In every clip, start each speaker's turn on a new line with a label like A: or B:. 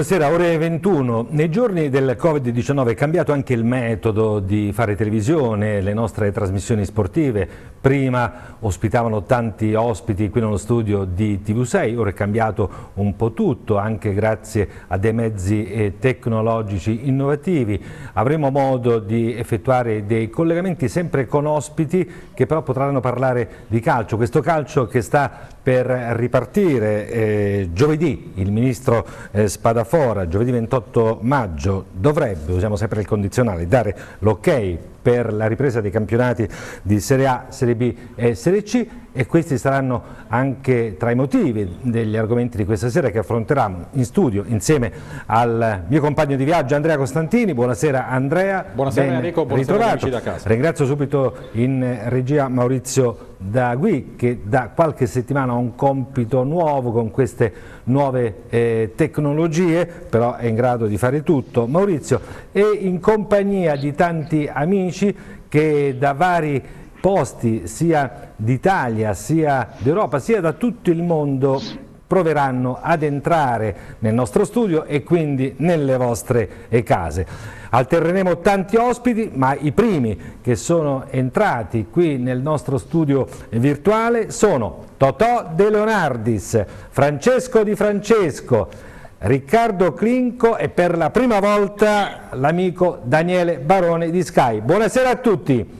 A: Buonasera, ore 21. Nei giorni del Covid-19 è cambiato anche il metodo di fare televisione, le nostre trasmissioni sportive. Prima ospitavano tanti ospiti qui nello studio di TV6, ora è cambiato un po' tutto, anche grazie a dei mezzi tecnologici innovativi. Avremo modo di effettuare dei collegamenti sempre con ospiti che però potranno parlare di calcio. Questo calcio che sta per ripartire giovedì. Il ministro Spadafora, giovedì 28 maggio, dovrebbe, usiamo sempre il condizionale, dare l'ok per la ripresa dei campionati di Serie A, Serie B e Serie C, e questi saranno anche tra i motivi degli argomenti di questa sera che affronteremo in studio insieme al mio compagno di viaggio Andrea Costantini. Buonasera Andrea.
B: Buonasera Enrico, buonasera amici da casa.
A: Ringrazio subito in regia Maurizio Dagui, che da qualche settimana ha un compito nuovo con queste nuove tecnologie, però è in grado di fare tutto. Maurizio è in compagnia di tanti amici che da vari posti, sia d'Italia, sia d'Europa, sia da tutto il mondo, proveranno ad entrare nel nostro studio e quindi nelle vostre case. Alterneremo tanti ospiti, ma i primi che sono entrati qui nel nostro studio virtuale sono Totò De Leonardis, Francesco Di Francesco, Riccardo Clinco e per la prima volta l'amico Daniele Barone di Sky. Buonasera a tutti.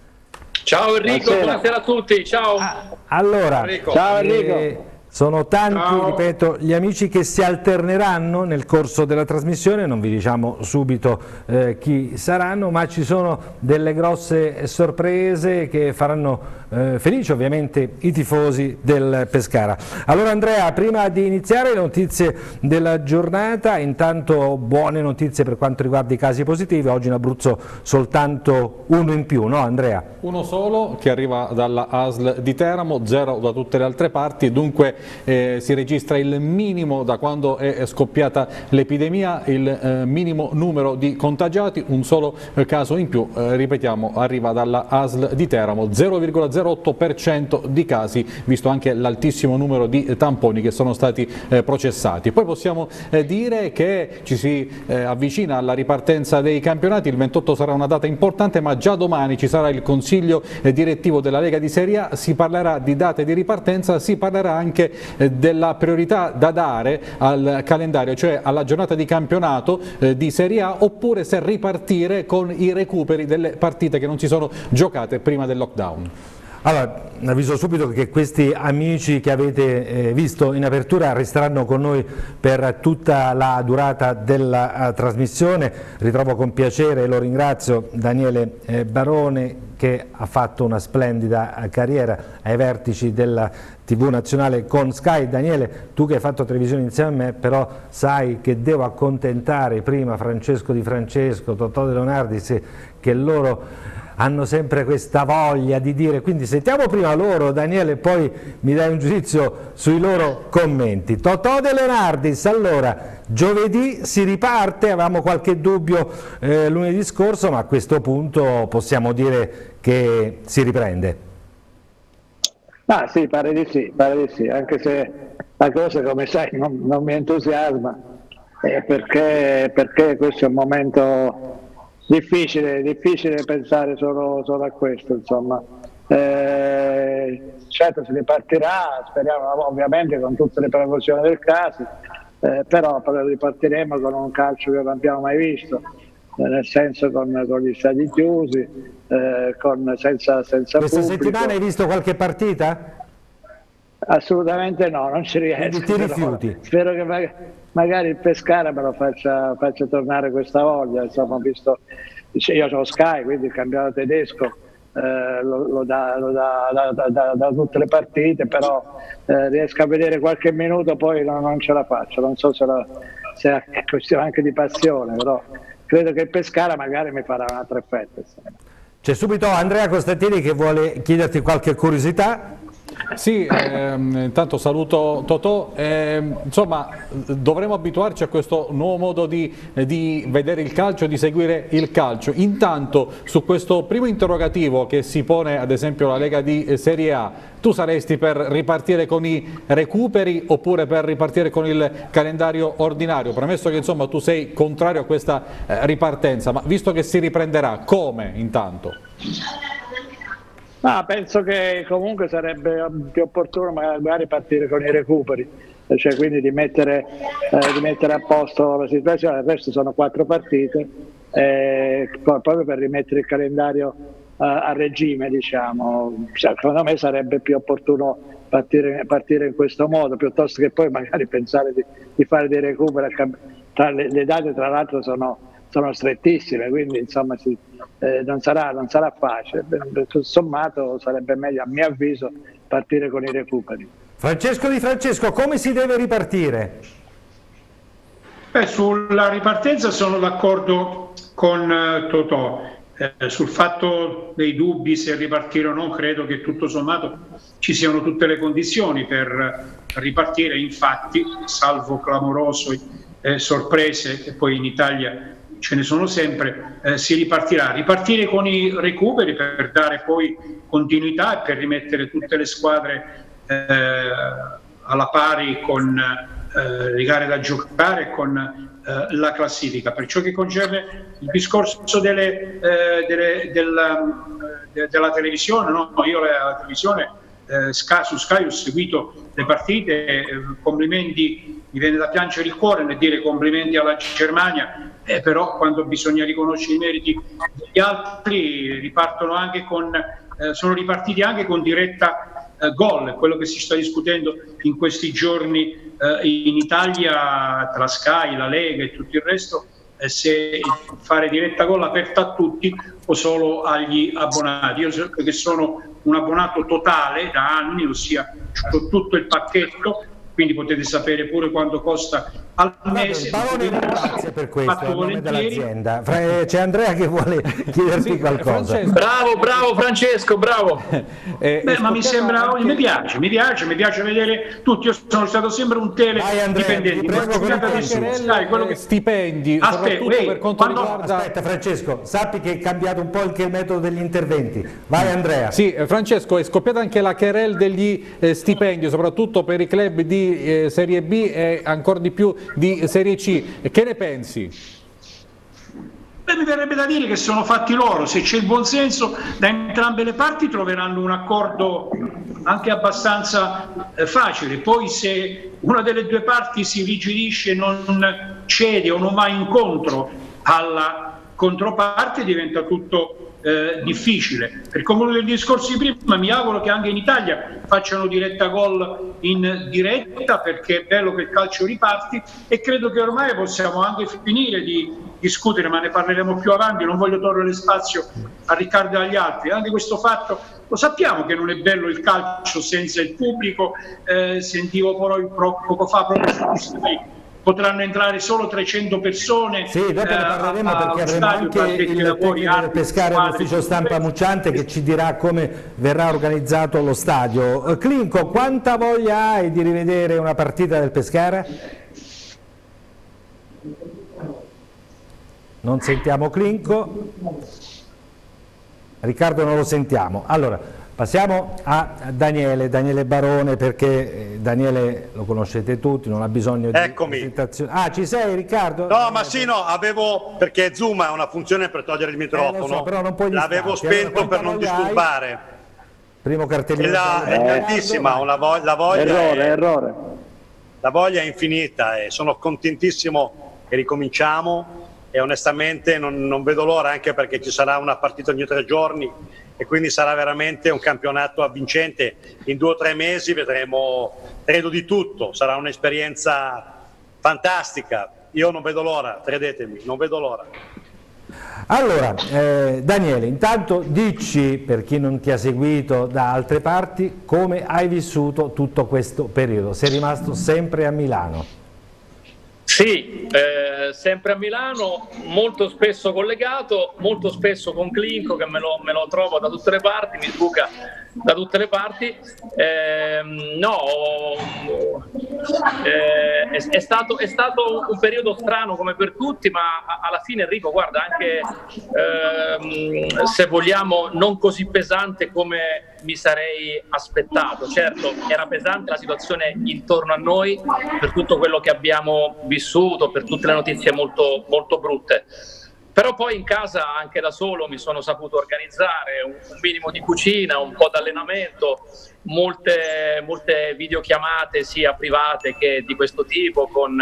C: Ciao Enrico, buonasera a tutti, ciao.
A: Allora,
C: ciao Enrico.
A: Sono tanti, ripeto, gli amici che si alterneranno nel corso della trasmissione, non vi diciamo subito chi saranno, ma ci sono delle grosse sorprese che faranno felici ovviamente i tifosi del Pescara. Allora Andrea, prima di iniziare le notizie della giornata, intanto buone notizie per quanto riguarda i casi positivi, oggi in Abruzzo soltanto uno in più, no Andrea?
B: Uno solo che arriva dalla ASL di Teramo, 0 da tutte le altre parti, dunque si registra il minimo da quando è scoppiata l'epidemia, il minimo numero di contagiati, un solo caso in più, ripetiamo, arriva dalla ASL di Teramo, 0,08% di casi, visto anche l'altissimo numero di tamponi che sono stati processati. Poi possiamo dire che ci si avvicina alla ripartenza dei campionati, il 28 sarà una data importante, ma già domani ci sarà il consiglio direttivo della Lega di Serie A, si parlerà di date di ripartenza, si parlerà anche della priorità da dare al calendario, cioè alla giornata di campionato di Serie A, oppure se ripartire con i recuperi delle partite che non si sono giocate prima del lockdown.
A: Allora, avviso subito che questi amici che avete visto in apertura resteranno con noi per tutta la durata della trasmissione. Ritrovo con piacere e lo ringrazio Daniele Barone, che ha fatto una splendida carriera ai vertici della TV nazionale con Sky. Daniele, tu che hai fatto televisione insieme a me, però sai che devo accontentare prima Francesco Di Francesco, Totò De Leonardis, che loro hanno sempre questa voglia di dire, quindi sentiamo prima loro Daniele e poi mi dai un giudizio sui loro commenti. Totò De Leonardis, allora giovedì si riparte, avevamo qualche dubbio lunedì scorso, ma a questo punto possiamo dire che si riprende.
D: Ah sì, pare di sì, anche se la cosa, come sai, non mi entusiasma, perché questo è un momento difficile pensare solo a questo, insomma. Certo si ripartirà, speriamo ovviamente con tutte le precauzioni del caso, però ripartiremo con un calcio che non abbiamo mai visto, nel senso con gli stadi chiusi, senza
A: Questa
D: pubblico.
A: settimana hai visto qualche partita?
D: Assolutamente no, non ci riesco.
A: Ti rifiuti?
D: Spero che magari il Pescara me lo faccia tornare questa voglia. Insomma, ho visto, io ho Sky, quindi il campionato tedesco lo dà tutte le partite, però riesco a vedere qualche minuto, poi non ce la faccio. Non so se è questione anche di passione, però credo che il Pescara magari mi farà un altro effetto.
A: C'è subito Andrea Costantini che vuole chiederti qualche curiosità.
B: Sì, intanto saluto Totò, insomma dovremo abituarci a questo nuovo modo di vedere il calcio, di seguire il calcio. Intanto su questo primo interrogativo che si pone ad esempio la Lega di Serie A, tu saresti per ripartire con i recuperi oppure per ripartire con il calendario ordinario? Premesso che insomma tu sei contrario a questa ripartenza, ma visto che si riprenderà, come intanto?
D: Penso che comunque sarebbe più opportuno magari partire con i recuperi, cioè quindi di mettere a posto la situazione. Il resto sono 4 partite, proprio per rimettere il calendario a regime, diciamo. Secondo me sarebbe più opportuno partire in questo modo, piuttosto che poi magari pensare di fare dei recuperi. Le date tra l'altro sono strettissime, quindi insomma non sarà facile. Tutto sommato sarebbe meglio, a mio avviso, partire con i recuperi.
A: Francesco Di Francesco, come si deve ripartire?
E: Sulla ripartenza sono d'accordo con Totò. Sul fatto dei dubbi se ripartire o no, credo che tutto sommato ci siano tutte le condizioni per ripartire. Infatti, salvo clamorose sorprese, che poi in Italia ce ne sono sempre, si ripartirà. Ripartire con i recuperi per dare poi continuità e per rimettere tutte le squadre alla pari con le gare da giocare, con la classifica. Per ciò che concerne il discorso della televisione, no? Io la televisione su Sky ho seguito le partite, complimenti, mi viene da piangere il cuore nel dire complimenti alla Germania, però quando bisogna riconoscere i meriti degli altri sono ripartiti anche con diretta gol, quello che si sta discutendo in questi giorni in Italia tra Sky, la Lega e tutto il resto, se fare diretta gol aperta a tutti o solo agli abbonati. Io so che sono un abbonato totale da anni, ossia tutto il pacchetto, quindi potete sapere pure quanto costa al mese.
A: Grazie per questo, a nome dell'azienda. C'è Andrea che vuole chiederti qualcosa.
C: Bravo Francesco, bravo.
E: Ma mi sembra, mi piace vedere tutti. Io sono stato sempre un teledipendente.
B: Stipendi, per quanto riguarda...
A: Aspetta Francesco, sappi che è cambiato un po' anche il metodo degli interventi. Vai Andrea.
B: Sì, Francesco, è scoppiata anche la querel degli stipendi, soprattutto per i club di Serie B e ancora di più di Serie C. Che ne pensi?
E: Mi verrebbe da dire che sono fatti loro. Se c'è il buonsenso da entrambe le parti troveranno un accordo anche abbastanza facile. Poi se una delle due parti si irrigidisce, non cede o non va incontro alla controparte, diventa tutto difficile. Per concludere il discorso di prima, mi auguro che anche in Italia facciano diretta gol in diretta, perché è bello che il calcio riparti, e credo che ormai possiamo anche finire di discutere, ma ne parleremo più avanti, non voglio togliere spazio a Riccardo e agli altri. Anche questo fatto, lo sappiamo che non è bello il calcio senza il pubblico. Sentivo poco fa proprio su Sky, potranno entrare solo 300 persone.
A: Sì, dopo ne parleremo, perché avremo anche il tecnico del Pescara all'ufficio stampa Mucciante che ci dirà come verrà organizzato lo stadio. Clinco, quanta voglia hai di rivedere una partita del Pescara? Non sentiamo Clinco. Riccardo non lo sentiamo. Allora, passiamo a Daniele Barone, perché Daniele lo conoscete tutti, non ha bisogno di presentazione. Ah, ci sei Riccardo?
F: No, ma sì, no, perché Zoom ha una funzione per togliere il microfono,
A: so, però non puoi
F: l'avevo spento per non disturbare.
A: Primo cartellino.
F: È tantissima, la voglia
D: Errore.
F: La voglia è infinita e sono contentissimo che ricominciamo e onestamente non vedo l'ora, anche perché ci sarà una partita ogni 3 giorni e quindi sarà veramente un campionato avvincente. In 2 o 3 mesi vedremo, credo, di tutto, sarà un'esperienza fantastica. Io non vedo l'ora, credetemi, non vedo l'ora.
A: Allora, Daniele, intanto dici, per chi non ti ha seguito da altre parti, come hai vissuto tutto questo periodo. Sei rimasto sempre a Milano?
C: Sì, sempre a Milano, molto spesso collegato, molto spesso con Clinco, che me lo trovo da tutte le parti, mi sbuca da tutte le parti. È stato un periodo strano come per tutti, ma alla fine, Enrico, guarda, anche se vogliamo non così pesante come mi sarei aspettato. Certo, era pesante la situazione intorno a noi per tutto quello che abbiamo vissuto, per tutte le notizie molto, molto brutte. Però poi in casa, anche da solo, mi sono saputo organizzare un minimo di cucina, un po' di allenamento, molte videochiamate sia private che di questo tipo, con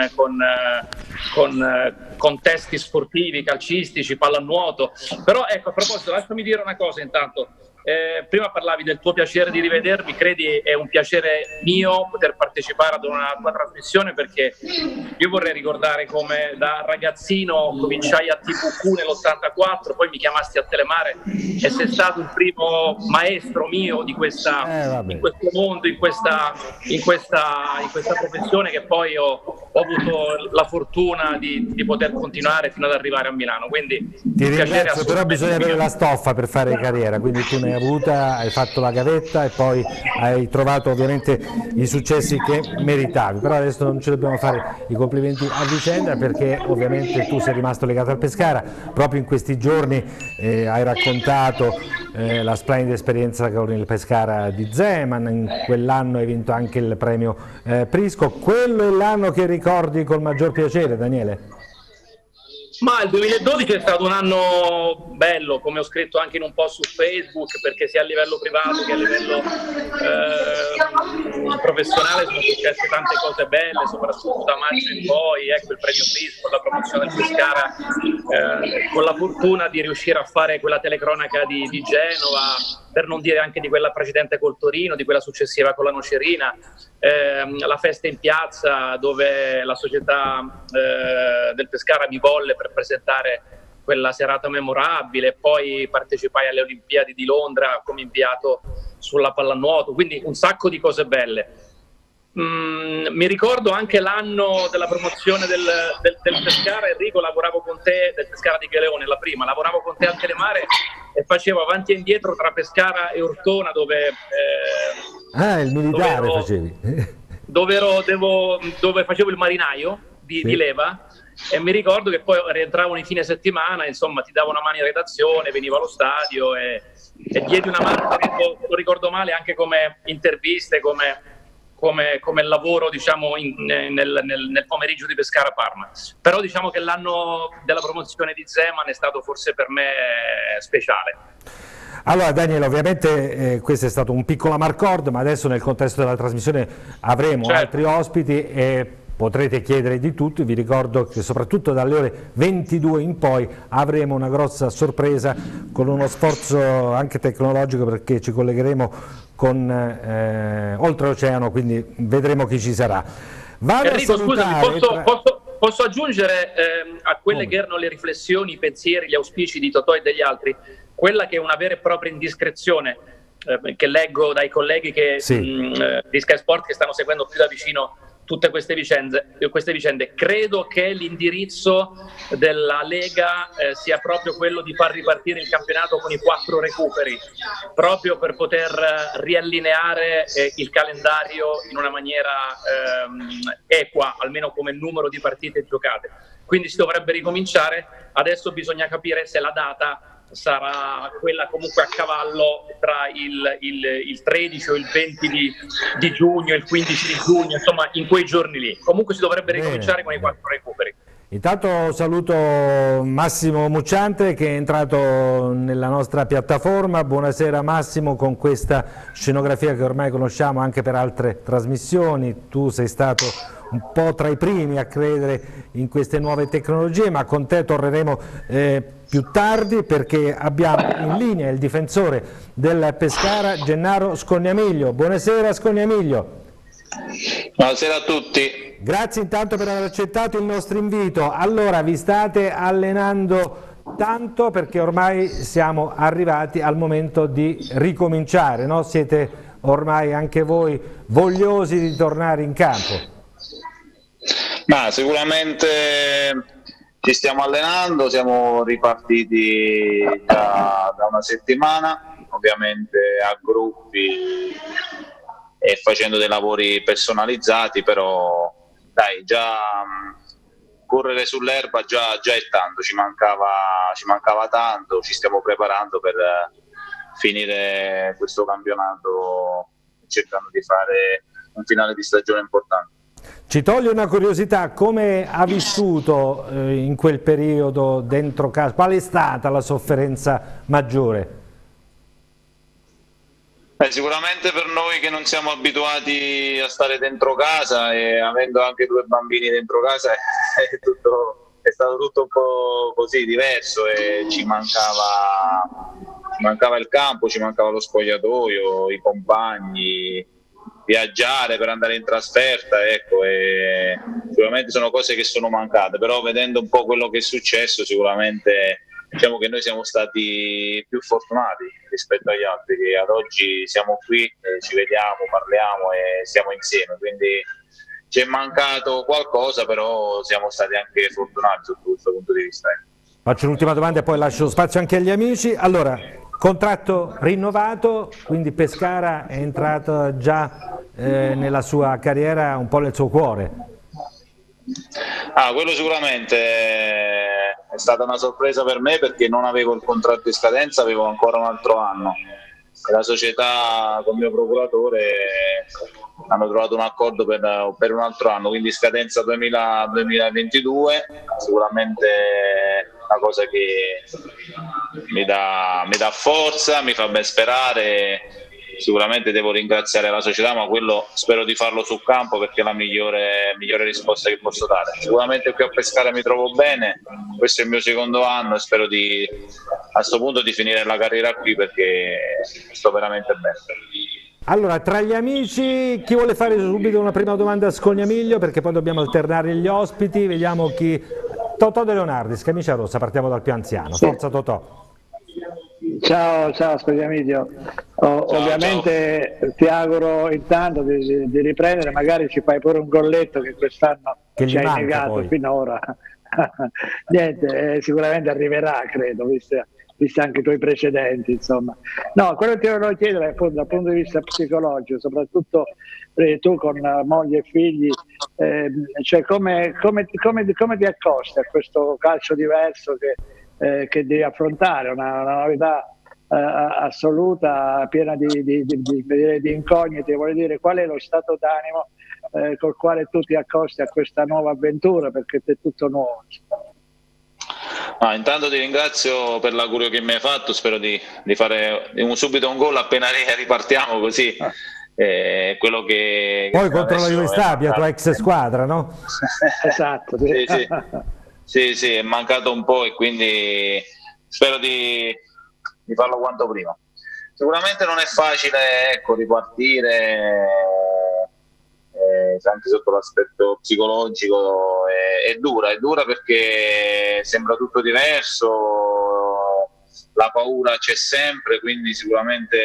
C: contesti sportivi, calcistici, pallanuoto. Però ecco, a proposito, lasciami dire una cosa intanto. Prima parlavi del tuo piacere di rivedermi, credi è un piacere mio poter partecipare ad una tua trasmissione, perché io vorrei ricordare come da ragazzino cominciai a TVQ nell'84, poi mi chiamasti a Telemare e sei stato il primo maestro mio di in questo mondo, in questa professione che poi ho avuto la fortuna di poter continuare fino ad arrivare a Milano. Quindi
A: ti ringrazio, però bisogna avere la stoffa per fare carriera, quindi tu ne hai avuta, hai fatto la gavetta e poi hai trovato ovviamente i successi che meritavi, però adesso non ci dobbiamo fare i complimenti a vicenda, perché ovviamente tu sei rimasto legato al Pescara. Proprio in questi giorni hai raccontato la splendida esperienza con il Pescara di Zeman, in quell'anno hai vinto anche il premio Prisco. Quello è l'anno che ricordi col maggior piacere, Daniele?
C: Ma il 2012 è stato un anno bello, come ho scritto anche in un post su Facebook, perché sia a livello privato che a livello professionale sono successe tante cose belle, soprattutto da maggio in poi. Ecco, il premio Prisco, la promozione del Pescara, con la fortuna di riuscire a fare quella telecronaca di Genova, per non dire anche di quella precedente col Torino, di quella successiva con la Nocerina, la festa in piazza dove la società del Pescara mi volle per presentare quella serata memorabile, poi partecipai alle Olimpiadi di Londra come inviato sulla pallanuoto, quindi un sacco di cose belle. Mi ricordo anche l'anno della promozione del Pescara, Enrico, lavoravo con te, del Pescara di Galeone, la prima, lavoravo con te al Telemare e facevo avanti e indietro tra Pescara e Ortona, dove
A: il militare facevi?
C: Dove facevo il marinaio di leva, e mi ricordo che poi rientravo nei fine settimana, insomma ti davo una mano in redazione, venivo allo stadio e diedi una mano, lo ricordo male, anche come interviste, come lavoro, diciamo, nel pomeriggio di Pescara Parma. Però diciamo che l'anno della promozione di Zeman è stato forse per me speciale.
A: Allora Daniele, ovviamente questo è stato un piccolo amarcord, ma adesso nel contesto della trasmissione avremo altri ospiti e potrete chiedere di tutto. Vi ricordo che soprattutto dalle ore 22 in poi avremo una grossa sorpresa con uno sforzo anche tecnologico, perché ci collegheremo con oltreoceano, quindi vedremo chi ci sarà.
C: Enrico, scusami, posso aggiungere a quelle che erano le riflessioni, i pensieri, gli auspici di Totò e degli altri, quella che è una vera e propria indiscrezione che leggo dai colleghi di Sky Sport che stanno seguendo più da vicino tutte queste vicende. Credo che l'indirizzo della Lega sia proprio quello di far ripartire il campionato con i 4 recuperi, proprio per poter riallineare il calendario in una maniera equa, almeno come numero di partite giocate. Quindi si dovrebbe ricominciare. Adesso bisogna capire se la data sarà quella comunque a cavallo tra il 13 o il 20 di giugno, il 15 di giugno, insomma in quei giorni lì. Comunque si dovrebbe ricominciare con i 4 recuperi.
A: Intanto saluto Massimo Mucciante che è entrato nella nostra piattaforma. Buonasera Massimo, con questa scenografia che ormai conosciamo anche per altre trasmissioni. Tu sei stato un po' tra i primi a credere in queste nuove tecnologie, ma con te torneremo più tardi, perché abbiamo in linea il difensore del Pescara, Gennaro Scognamiglio. Buonasera Scognamiglio.
G: Buonasera a tutti.
A: Grazie intanto per aver accettato il nostro invito. Allora, vi state allenando tanto, perché ormai siamo arrivati al momento di ricominciare, no? Siete ormai anche voi vogliosi di tornare in campo?
G: Ma sicuramente ci stiamo allenando, siamo ripartiti da una settimana ovviamente a gruppi e facendo dei lavori personalizzati, però dai, già correre sull'erba già è tanto, ci mancava tanto, ci stiamo preparando per finire questo campionato cercando di fare un finale di stagione importante.
A: Ci toglie una curiosità, come ha vissuto in quel periodo dentro casa? Qual è stata la sofferenza maggiore?
G: Sicuramente per noi che non siamo abituati a stare dentro casa e avendo anche 2 bambini dentro casa è stato tutto un po' così diverso e ci mancava il campo, ci mancava lo spogliatoio, i compagni, viaggiare per andare in trasferta, ecco, e sicuramente sono cose che sono mancate, però vedendo un po' quello che è successo sicuramente diciamo che noi siamo stati più fortunati rispetto agli altri, che ad oggi siamo qui, ci vediamo, parliamo e siamo insieme, quindi ci è mancato qualcosa, però siamo stati anche fortunati sotto questo punto di vista.
A: Faccio l'ultima domanda e poi lascio spazio anche agli amici. Allora, contratto rinnovato, quindi Pescara è entrata già nella sua carriera, un po' nel suo cuore.
G: Quello sicuramente è stata una sorpresa per me, perché non avevo il contratto in scadenza, avevo ancora un altro anno e la società con il mio procuratore hanno trovato un accordo per un altro anno, quindi scadenza 2022, sicuramente una cosa che mi dà forza, mi fa ben sperare. Sicuramente devo ringraziare la società, ma quello spero di farlo sul campo, perché è la migliore risposta che posso dare. Sicuramente qui a Pescara mi trovo bene, questo è il mio secondo anno e spero a questo punto di finire la carriera qui, perché sto veramente bene.
A: Allora, tra gli amici, chi vuole fare subito una prima domanda a Scognamiglio, perché poi dobbiamo alternare gli ospiti, vediamo chi... Totò De Leonardis, camicia rossa, partiamo dal più anziano, forza Totò.
D: Ciao Scognamiglio, ovviamente ciao. Ti auguro intanto di riprendere, magari ci fai pure un golletto che quest'anno ci hai negato poi finora. Niente, sicuramente arriverà, credo, visti anche i tuoi precedenti, insomma. No, quello che ti volevo chiedere è dal punto di vista psicologico, soprattutto tu con moglie e figli, cioè come ti accosti a questo calcio diverso che devi affrontare, una novità assoluta, piena di incognite. Voglio dire, qual è lo stato d'animo col quale tu ti accosti a questa nuova avventura, perché è tutto nuovo.
G: Intanto ti ringrazio per l'augurio che mi hai fatto, spero di fare subito un gol appena ripartiamo, così quello che
A: poi contro la Juve Stabia, tua ex squadra, no?
D: Esatto,
G: sì, è mancato un po' e quindi spero di farlo quanto prima. Sicuramente non è facile, ecco, ripartire, anche sotto l'aspetto psicologico è dura perché sembra tutto diverso, la paura c'è sempre, quindi sicuramente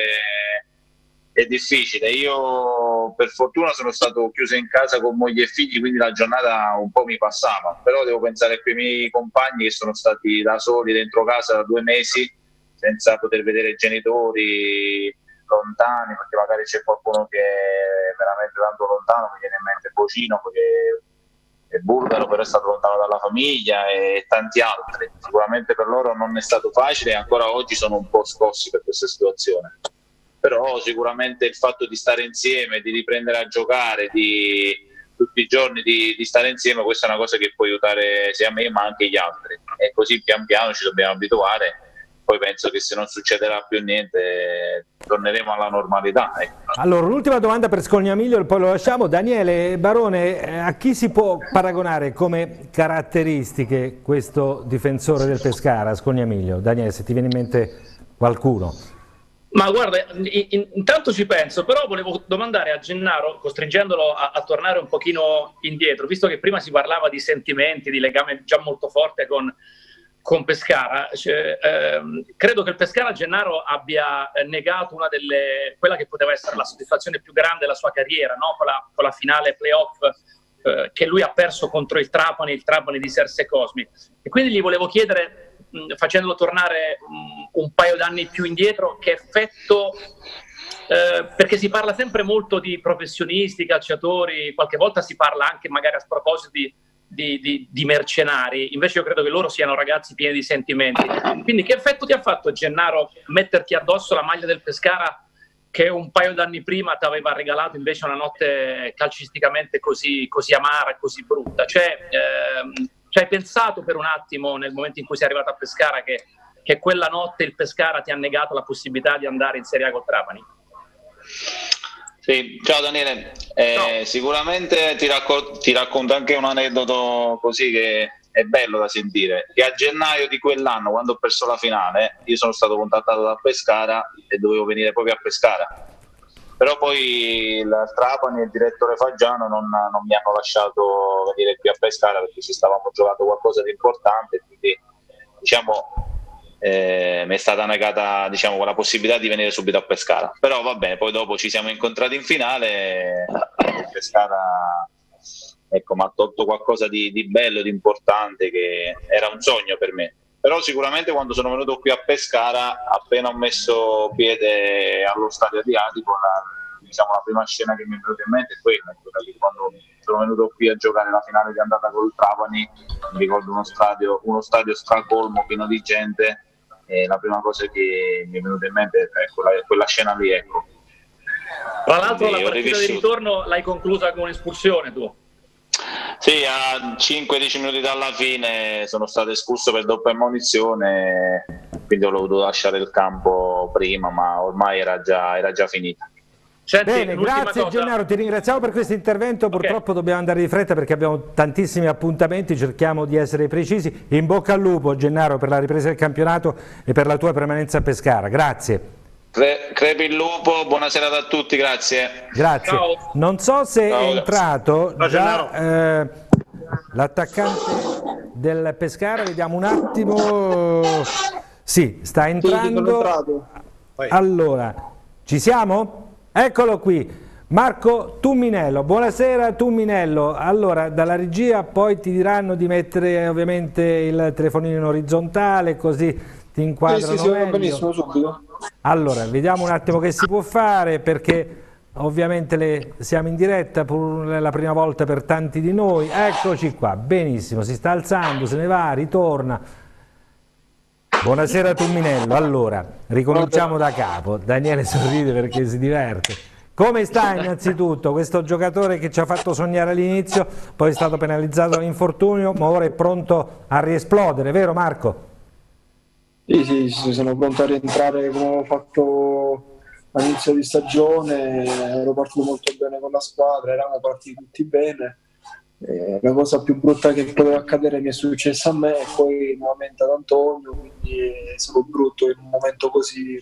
G: è difficile. Io per fortuna sono stato chiuso in casa con moglie e figli, quindi la giornata un po' mi passava, però devo pensare a quei miei compagni che sono stati da soli dentro casa da 2 mesi senza poter vedere i genitori, lontani, perché magari c'è qualcuno che è veramente tanto lontano, mi viene in mente Bocino, che è bulgaro però è stato lontano dalla famiglia, e tanti altri. Sicuramente per loro non è stato facile e ancora oggi sono un po' scossi per questa situazione. Però sicuramente il fatto di stare insieme, di riprendere a giocare, di tutti i giorni di stare insieme, questa è una cosa che può aiutare sia me ma anche gli altri, e così pian piano ci dobbiamo abituare. Poi penso che se non succederà più niente torneremo alla normalità.
A: Allora, l'ultima domanda per Scognamiglio e poi lo lasciamo. Daniele Barone, a chi si può paragonare come caratteristiche questo difensore del Pescara, Scognamiglio? Daniele, se ti viene in mente qualcuno.
C: Ma guarda, intanto ci penso, però volevo domandare a Gennaro, costringendolo a tornare un pochino indietro, visto che prima si parlava di sentimenti, di legame già molto forte con Pescara. Credo che il Pescara, Gennaro, abbia negato quella che poteva essere la soddisfazione più grande della sua carriera, no? con la finale playoff che lui ha perso contro il Trapani di Serse Cosmi. E quindi gli volevo chiedere, facendolo tornare un paio d'anni più indietro, che effetto, perché si parla sempre molto di professionisti, calciatori, qualche volta si parla anche magari a sproposito di mercenari, invece io credo che loro siano ragazzi pieni di sentimenti. Quindi che effetto ti ha fatto, Gennaro, metterti addosso la maglia del Pescara che un paio d'anni prima ti aveva regalato invece una notte calcisticamente così amara e così brutta? Cioè, ci hai pensato per un attimo, nel momento in cui sei arrivato a Pescara, che quella notte il Pescara ti ha negato la possibilità di andare in Serie A col Trapani?
G: Sì, ciao Daniele, sicuramente ti racconto anche un aneddoto così che è bello da sentire, che a gennaio di quell'anno, quando ho perso la finale, io sono stato contattato da Pescara e dovevo venire proprio a Pescara, però poi il Trapani e il direttore Faggiano non mi hanno lasciato venire qui a Pescara perché ci stavamo giocando qualcosa di importante, quindi diciamo mi è stata negata, diciamo, quella possibilità di venire subito a Pescara. Però va bene, poi dopo ci siamo incontrati in finale e Pescara, ecco, mi ha tolto qualcosa di bello, di importante, che era un sogno per me. Però sicuramente quando sono venuto qui a Pescara, appena ho messo piede allo stadio Adriatico, la prima scena che mi è venuta in mente è quella che quando sono venuto qui a giocare la finale di andata col Trapani, mi ricordo uno stadio stracolmo, pieno di gente, e la prima cosa che mi è venuta in mente è quella scena lì, ecco.
C: Tra l'altro la partita di ritorno l'hai conclusa con un'espulsione tu?
G: Sì, a 5-10 minuti dalla fine sono stato espulso per doppia ammonizione, quindi ho dovuto lasciare il campo prima, ma ormai era già finita.
C: Senti,
A: bene, grazie Gennaro, ti ringraziamo per questo intervento, purtroppo dobbiamo andare di fretta perché abbiamo tantissimi appuntamenti, cerchiamo di essere precisi. In bocca al lupo Gennaro per la ripresa del campionato e per la tua permanenza a Pescara, grazie.
G: Crepi il lupo, buona serata a tutti, grazie.
A: Grazie.
C: Ciao.
A: Non so se è entrato già l'attaccante del Pescara, vediamo un attimo. Sì, sta entrando. Allora, ci siamo? Eccolo qui, Marco Tumminello. Buonasera Tumminello. Allora, dalla regia poi ti diranno di mettere ovviamente il telefonino in orizzontale, così ti inquadrano
H: sì,
A: meglio.
H: Benissimo, subito.
A: Allora, vediamo un attimo che si può fare, perché ovviamente siamo in diretta, pur la prima volta per tanti di noi. Eccoci qua, benissimo, si sta alzando, se ne va, ritorna. Buonasera Tumminello. Allora, ricominciamo da capo. Daniele sorride perché si diverte. Come sta innanzitutto questo giocatore che ci ha fatto sognare all'inizio, poi è stato penalizzato dall'infortunio, ma ora è pronto a riesplodere, vero Marco?
H: Sì, sono pronto a rientrare come ho fatto all'inizio di stagione, ero partito molto bene con la squadra, eravamo partiti tutti bene. La cosa più brutta che poteva accadere mi è successa a me e poi nuovamente ad Antonio, quindi è stato brutto in un momento così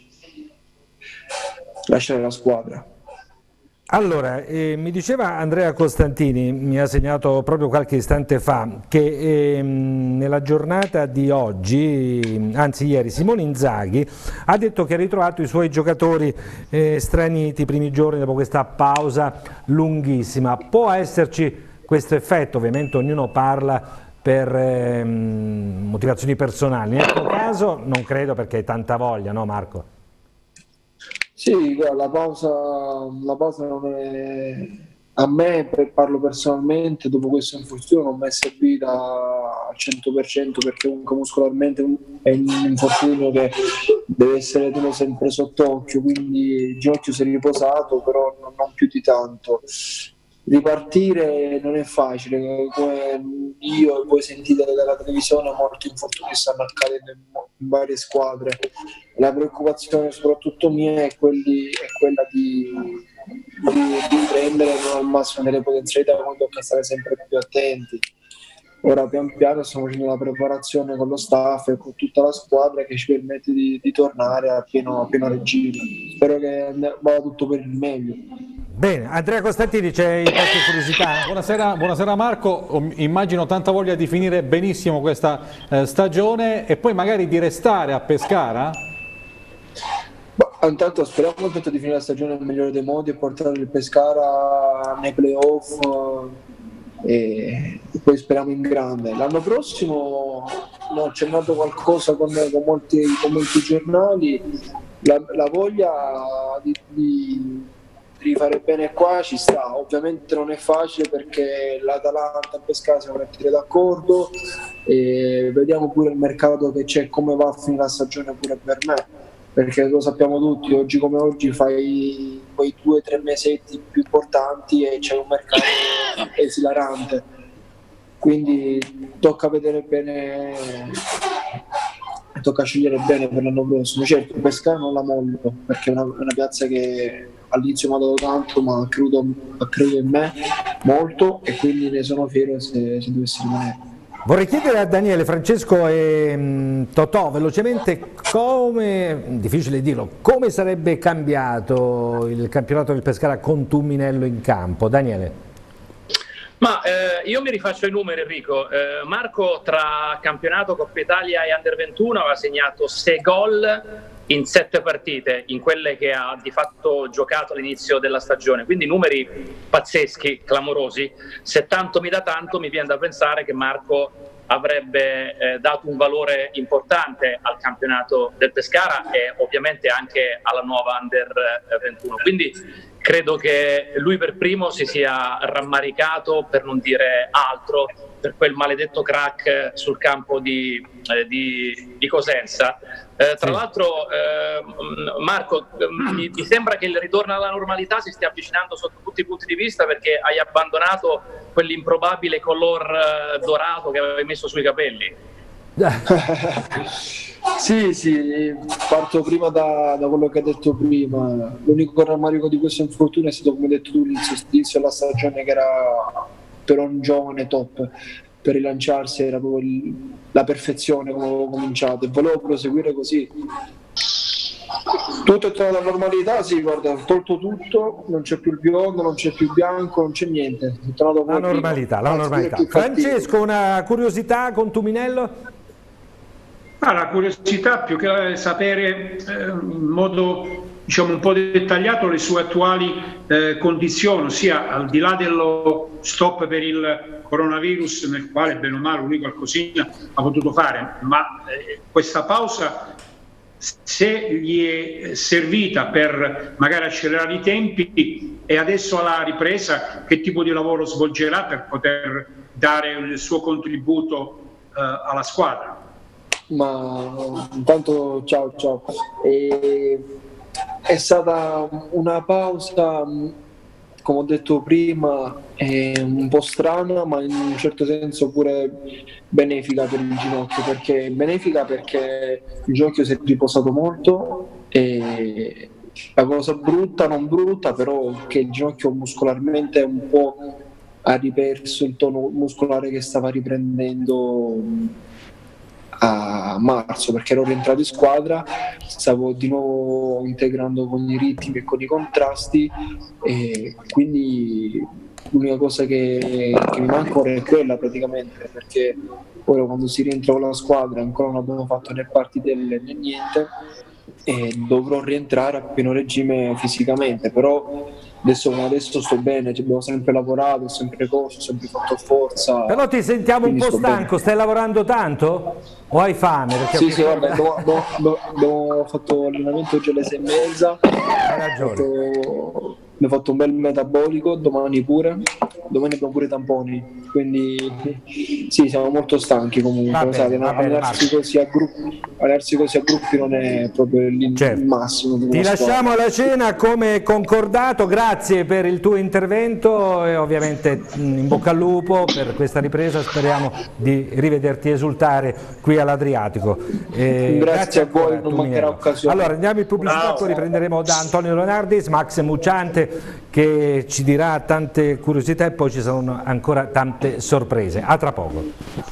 H: lasciare la squadra.
A: Allora, mi diceva Andrea Costantini, mi ha segnato proprio qualche istante fa, che nella giornata di oggi, anzi ieri, Simone Inzaghi ha detto che ha ritrovato i suoi giocatori straniti i primi giorni dopo questa pausa lunghissima. Può esserci questo effetto? Ovviamente ognuno parla per motivazioni personali, nel tuo caso non credo perché hai tanta voglia, no Marco?
H: Sì, la pausa non è... A me, parlo personalmente, dopo questo infortunio non mi è servita al 100% perché comunque muscolarmente è un infortunio che deve essere tenuto sempre sott'occhio, quindi il ginocchio si è riposato, però non più di tanto. Ripartire non è facile, come io e voi sentite dalla televisione molti infortuni stanno accadendo in varie squadre. La preoccupazione soprattutto mia è quella di prendere non al massimo delle potenzialità, ma tocca stare sempre più attenti. Ora pian piano stiamo facendo una preparazione con lo staff e con tutta la squadra che ci permette di tornare a pieno regime. Spero che vada tutto per il meglio.
A: Bene, Andrea Costantini, c'è qualche curiosità?
B: Buonasera Marco, immagino tanta voglia di finire benissimo questa stagione e poi magari di restare a Pescara?
H: Intanto speriamo di finire la stagione nel migliore dei modi e portare il Pescara nei playoff e poi speriamo in grande. L'anno prossimo c'è nato qualcosa con molti giornali, la voglia di fare bene qua ci sta. Ovviamente non è facile perché l'Atalanta e Pescara si devono mettere d'accordo, e vediamo pure il mercato che c'è, come va a finire la stagione pure per me, perché lo sappiamo tutti, oggi come oggi fai quei 2 o 3 mesetti più importanti e c'è un mercato esilarante, quindi tocca vedere bene, tocca scegliere bene per l'anno prossimo. Certo, Pescara non la mollo perché è una piazza che all'inizio mi ha dato tanto, ma ha creduto in me molto, e quindi ne sono fiero se dovessi rimanere.
A: Vorrei chiedere a Daniele, Francesco e Totò velocemente come, difficile dirlo, come sarebbe cambiato il campionato del Pescara con Tumminello in campo. Daniele.
C: Ma io mi rifaccio ai numeri, Enrico. Marco tra campionato, Coppa Italia e Under 21 aveva segnato 6 gol in 7 partite, in quelle che ha di fatto giocato all'inizio della stagione, quindi numeri pazzeschi, clamorosi. Se tanto mi dà tanto, mi viene da pensare che Marco avrebbe dato un valore importante al campionato del Pescara e ovviamente anche alla nuova Under 21, quindi credo che lui per primo si sia rammaricato, per non dire altro, per quel maledetto crack sul campo di Cosenza. Tra l'altro Marco, mi sembra che il ritorno alla normalità si stia avvicinando sotto tutti i punti di vista, perché hai abbandonato quell'improbabile color dorato che avevi messo sui capelli.
H: Sì, parto prima da quello che hai detto prima. L'unico rammarico di questo infortunio è stato, come hai detto tu, l'inizio della stagione, che era per un giovane top, per rilanciarsi era proprio la perfezione come avevo cominciato, e volevo proseguire così. Tutto è tornato alla normalità, sì, guarda, ho tolto tutto, non c'è più il biondo, non c'è più il bianco, non c'è niente, è tornato
A: la normalità. Francesco, una curiosità con Tumminello?
E: La curiosità più che sapere in modo, diciamo, un po' dettagliato le sue attuali condizioni, ossia al di là dello stop per il coronavirus, nel quale bene o male lui qualcosina ha potuto fare, ma questa pausa, se gli è servita per magari accelerare i tempi, e adesso alla ripresa che tipo di lavoro svolgerà per poter dare il suo contributo alla squadra?
H: Ma intanto ciao. È stata una pausa, come ho detto prima, un po' strana, ma in un certo senso pure benefica per il ginocchio, perché il ginocchio si è riposato molto, e la cosa non brutta però, che il ginocchio muscolarmente un po' ha riperso il tono muscolare che stava riprendendo a marzo, perché ero rientrato in squadra, stavo di nuovo integrando con i ritmi e con i contrasti, e quindi l'unica cosa che mi manca ora è quella, praticamente, perché ora quando si rientra con la squadra ancora non abbiamo fatto né partite né niente, e dovrò rientrare a pieno regime fisicamente, però adesso sto bene, abbiamo sempre lavorato, ho sempre corso, ho sempre fatto forza.
A: Però ti sentiamo un po' stanco, bene. Stai lavorando tanto? O hai fame? Perché
H: sì, guarda, abbiamo fatto allenamento oggi alle 6:30.
A: Hai ragione.
H: Abbiamo fatto un bel metabolico, domani abbiamo pure tamponi, quindi sì, siamo molto stanchi comunque. Allenarsi così a gruppi non è proprio il massimo.
A: Ti lasciamo alla cena come concordato, grazie per il tuo intervento e ovviamente in bocca al lupo per questa ripresa, speriamo di rivederti esultare qui all'Adriatico.
H: Grazie a voi, non mancherà occasione.
A: Allora andiamo in pubblicità, poi riprenderemo da Antonio Leonardis, Max Mucciante, che ci dirà tante curiosità, e poi ci saranno ancora tante sorprese. A tra poco.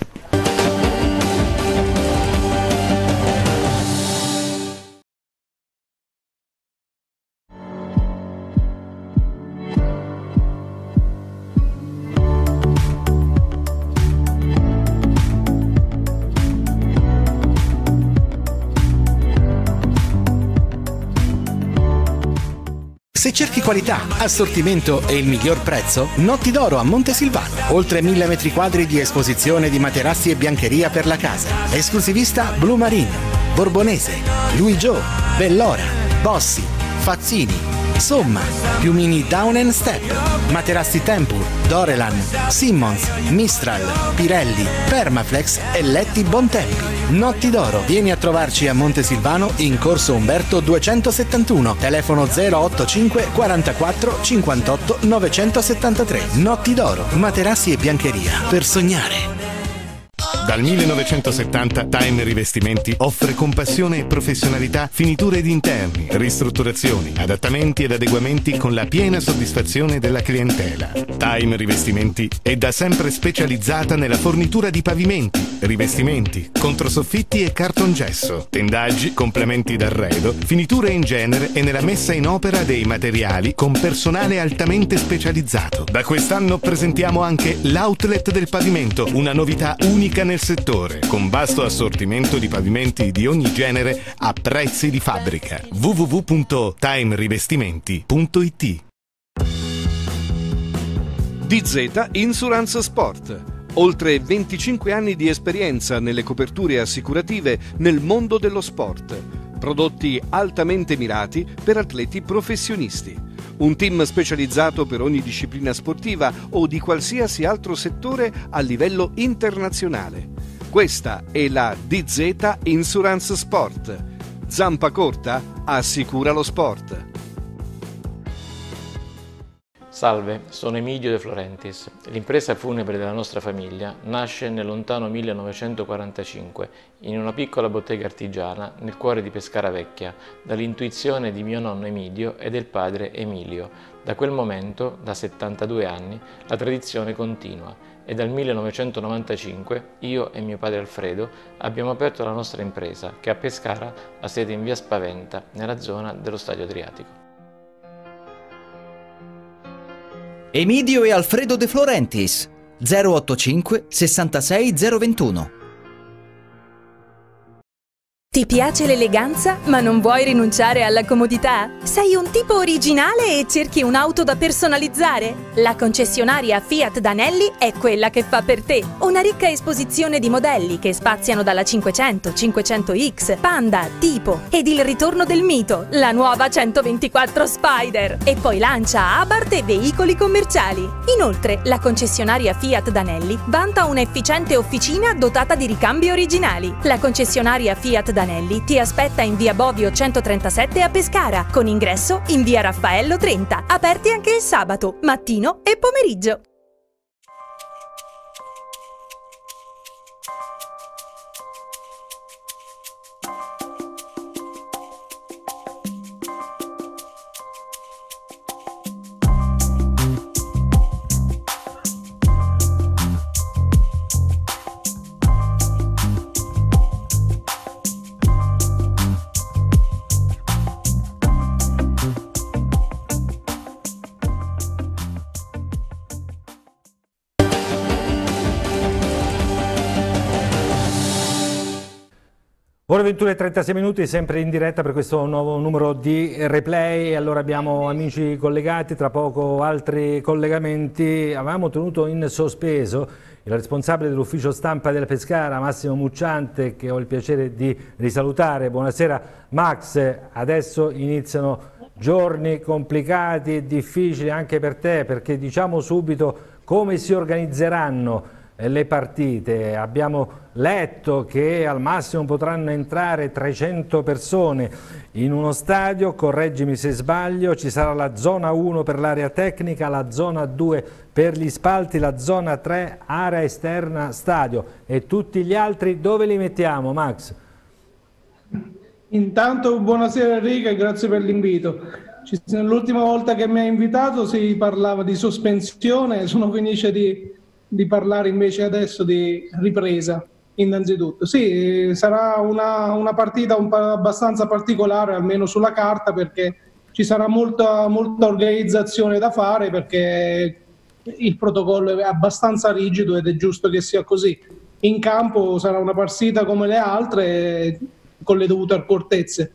I: Se cerchi qualità, assortimento e il miglior prezzo, Notti d'Oro a Montesilvano. Oltre 1000 metri quadri di esposizione di materassi e biancheria per la casa. Esclusivista Blue Marine, Borbonese, Louis Jo, Bellora, Bossi, Fazzini, Somma, piumini Down and Step, materassi Tempur, Dorelan, Simmons, Mistral, Pirelli, Permaflex e letti Bontempi. Notti d'Oro, vieni a trovarci a Montesilvano in corso Umberto 271, telefono 085 44 58 973. Notti d'Oro, materassi e biancheria per sognare.
J: Dal 1970 Time Rivestimenti offre con passione e professionalità finiture ed interni, ristrutturazioni, adattamenti ed adeguamenti con la piena soddisfazione della clientela. Time Rivestimenti è da sempre specializzata nella fornitura di pavimenti, rivestimenti, controsoffitti e cartongesso, tendaggi, complementi d'arredo, finiture in genere e nella messa in opera dei materiali con personale altamente specializzato. Da quest'anno presentiamo anche l'outlet del pavimento, una novità unica nel settore, con vasto assortimento di pavimenti di ogni genere a prezzi di fabbrica. www.timerivestimenti.it.
K: DZ Insurance Sport. Oltre 25 anni di esperienza nelle coperture assicurative nel mondo dello sport. Prodotti altamente mirati per atleti professionisti. Un team specializzato per ogni disciplina sportiva o di qualsiasi altro settore a livello internazionale. Questa è la DZ Insurance Sport. Zampa corta? Assicura lo sport.
L: Salve, sono Emilio De Florentis. L'impresa funebre della nostra famiglia nasce nel lontano 1945 in una piccola bottega artigiana nel cuore di Pescara Vecchia, dall'intuizione di mio nonno Emilio e del padre Emilio. Da quel momento, da 72 anni, la tradizione continua e dal 1995 io e mio padre Alfredo abbiamo aperto la nostra impresa che a Pescara ha sede in via Spaventa, nella zona dello Stadio Adriatico.
M: Emilio e Alfredo De Florentis 085 66 021.
N: Ti piace l'eleganza ma non vuoi rinunciare alla comodità? Sei un tipo originale e cerchi un'auto da personalizzare? La concessionaria Fiat Danelli è quella che fa per te. Una ricca esposizione di modelli che spaziano dalla 500, 500X, Panda, Tipo ed il ritorno del mito, la nuova 124 Spider. E poi lancia Abarth e veicoli commerciali. Inoltre, la concessionaria Fiat Danelli vanta un'efficiente officina dotata di ricambi originali. La concessionaria Fiat Danelli ti aspetta in via Bovio 137 a Pescara, con ingresso in via Raffaello 30, aperti anche il sabato, mattino e pomeriggio.
A: Ora 21:36 minuti, sempre in diretta per questo nuovo numero di Replay. Allora abbiamo amici collegati, tra poco altri collegamenti. Avevamo tenuto in sospeso il responsabile dell'ufficio stampa della Pescara, Massimo Mucciante, che ho il piacere di risalutare. Buonasera Max, adesso iniziano giorni complicati e difficili anche per te, perché diciamo subito come si organizzeranno le partite. Abbiamo letto che al massimo potranno entrare 300 persone in uno stadio, correggimi se sbaglio, ci sarà la zona 1 per l'area tecnica, la zona 2 per gli spalti, la zona 3 area esterna stadio, e tutti gli altri dove li mettiamo, Max?
O: Intanto buonasera Enrico e grazie per l'invito. L'ultima volta che mi hai invitato si parlava di sospensione, sono felice di parlare invece adesso di ripresa. Innanzitutto sì, sarà una partita abbastanza particolare, almeno sulla carta, perché ci sarà molta organizzazione da fare, perché il protocollo è abbastanza rigido ed è giusto che sia così. In campo sarà una partita come le altre, con le dovute accortezze.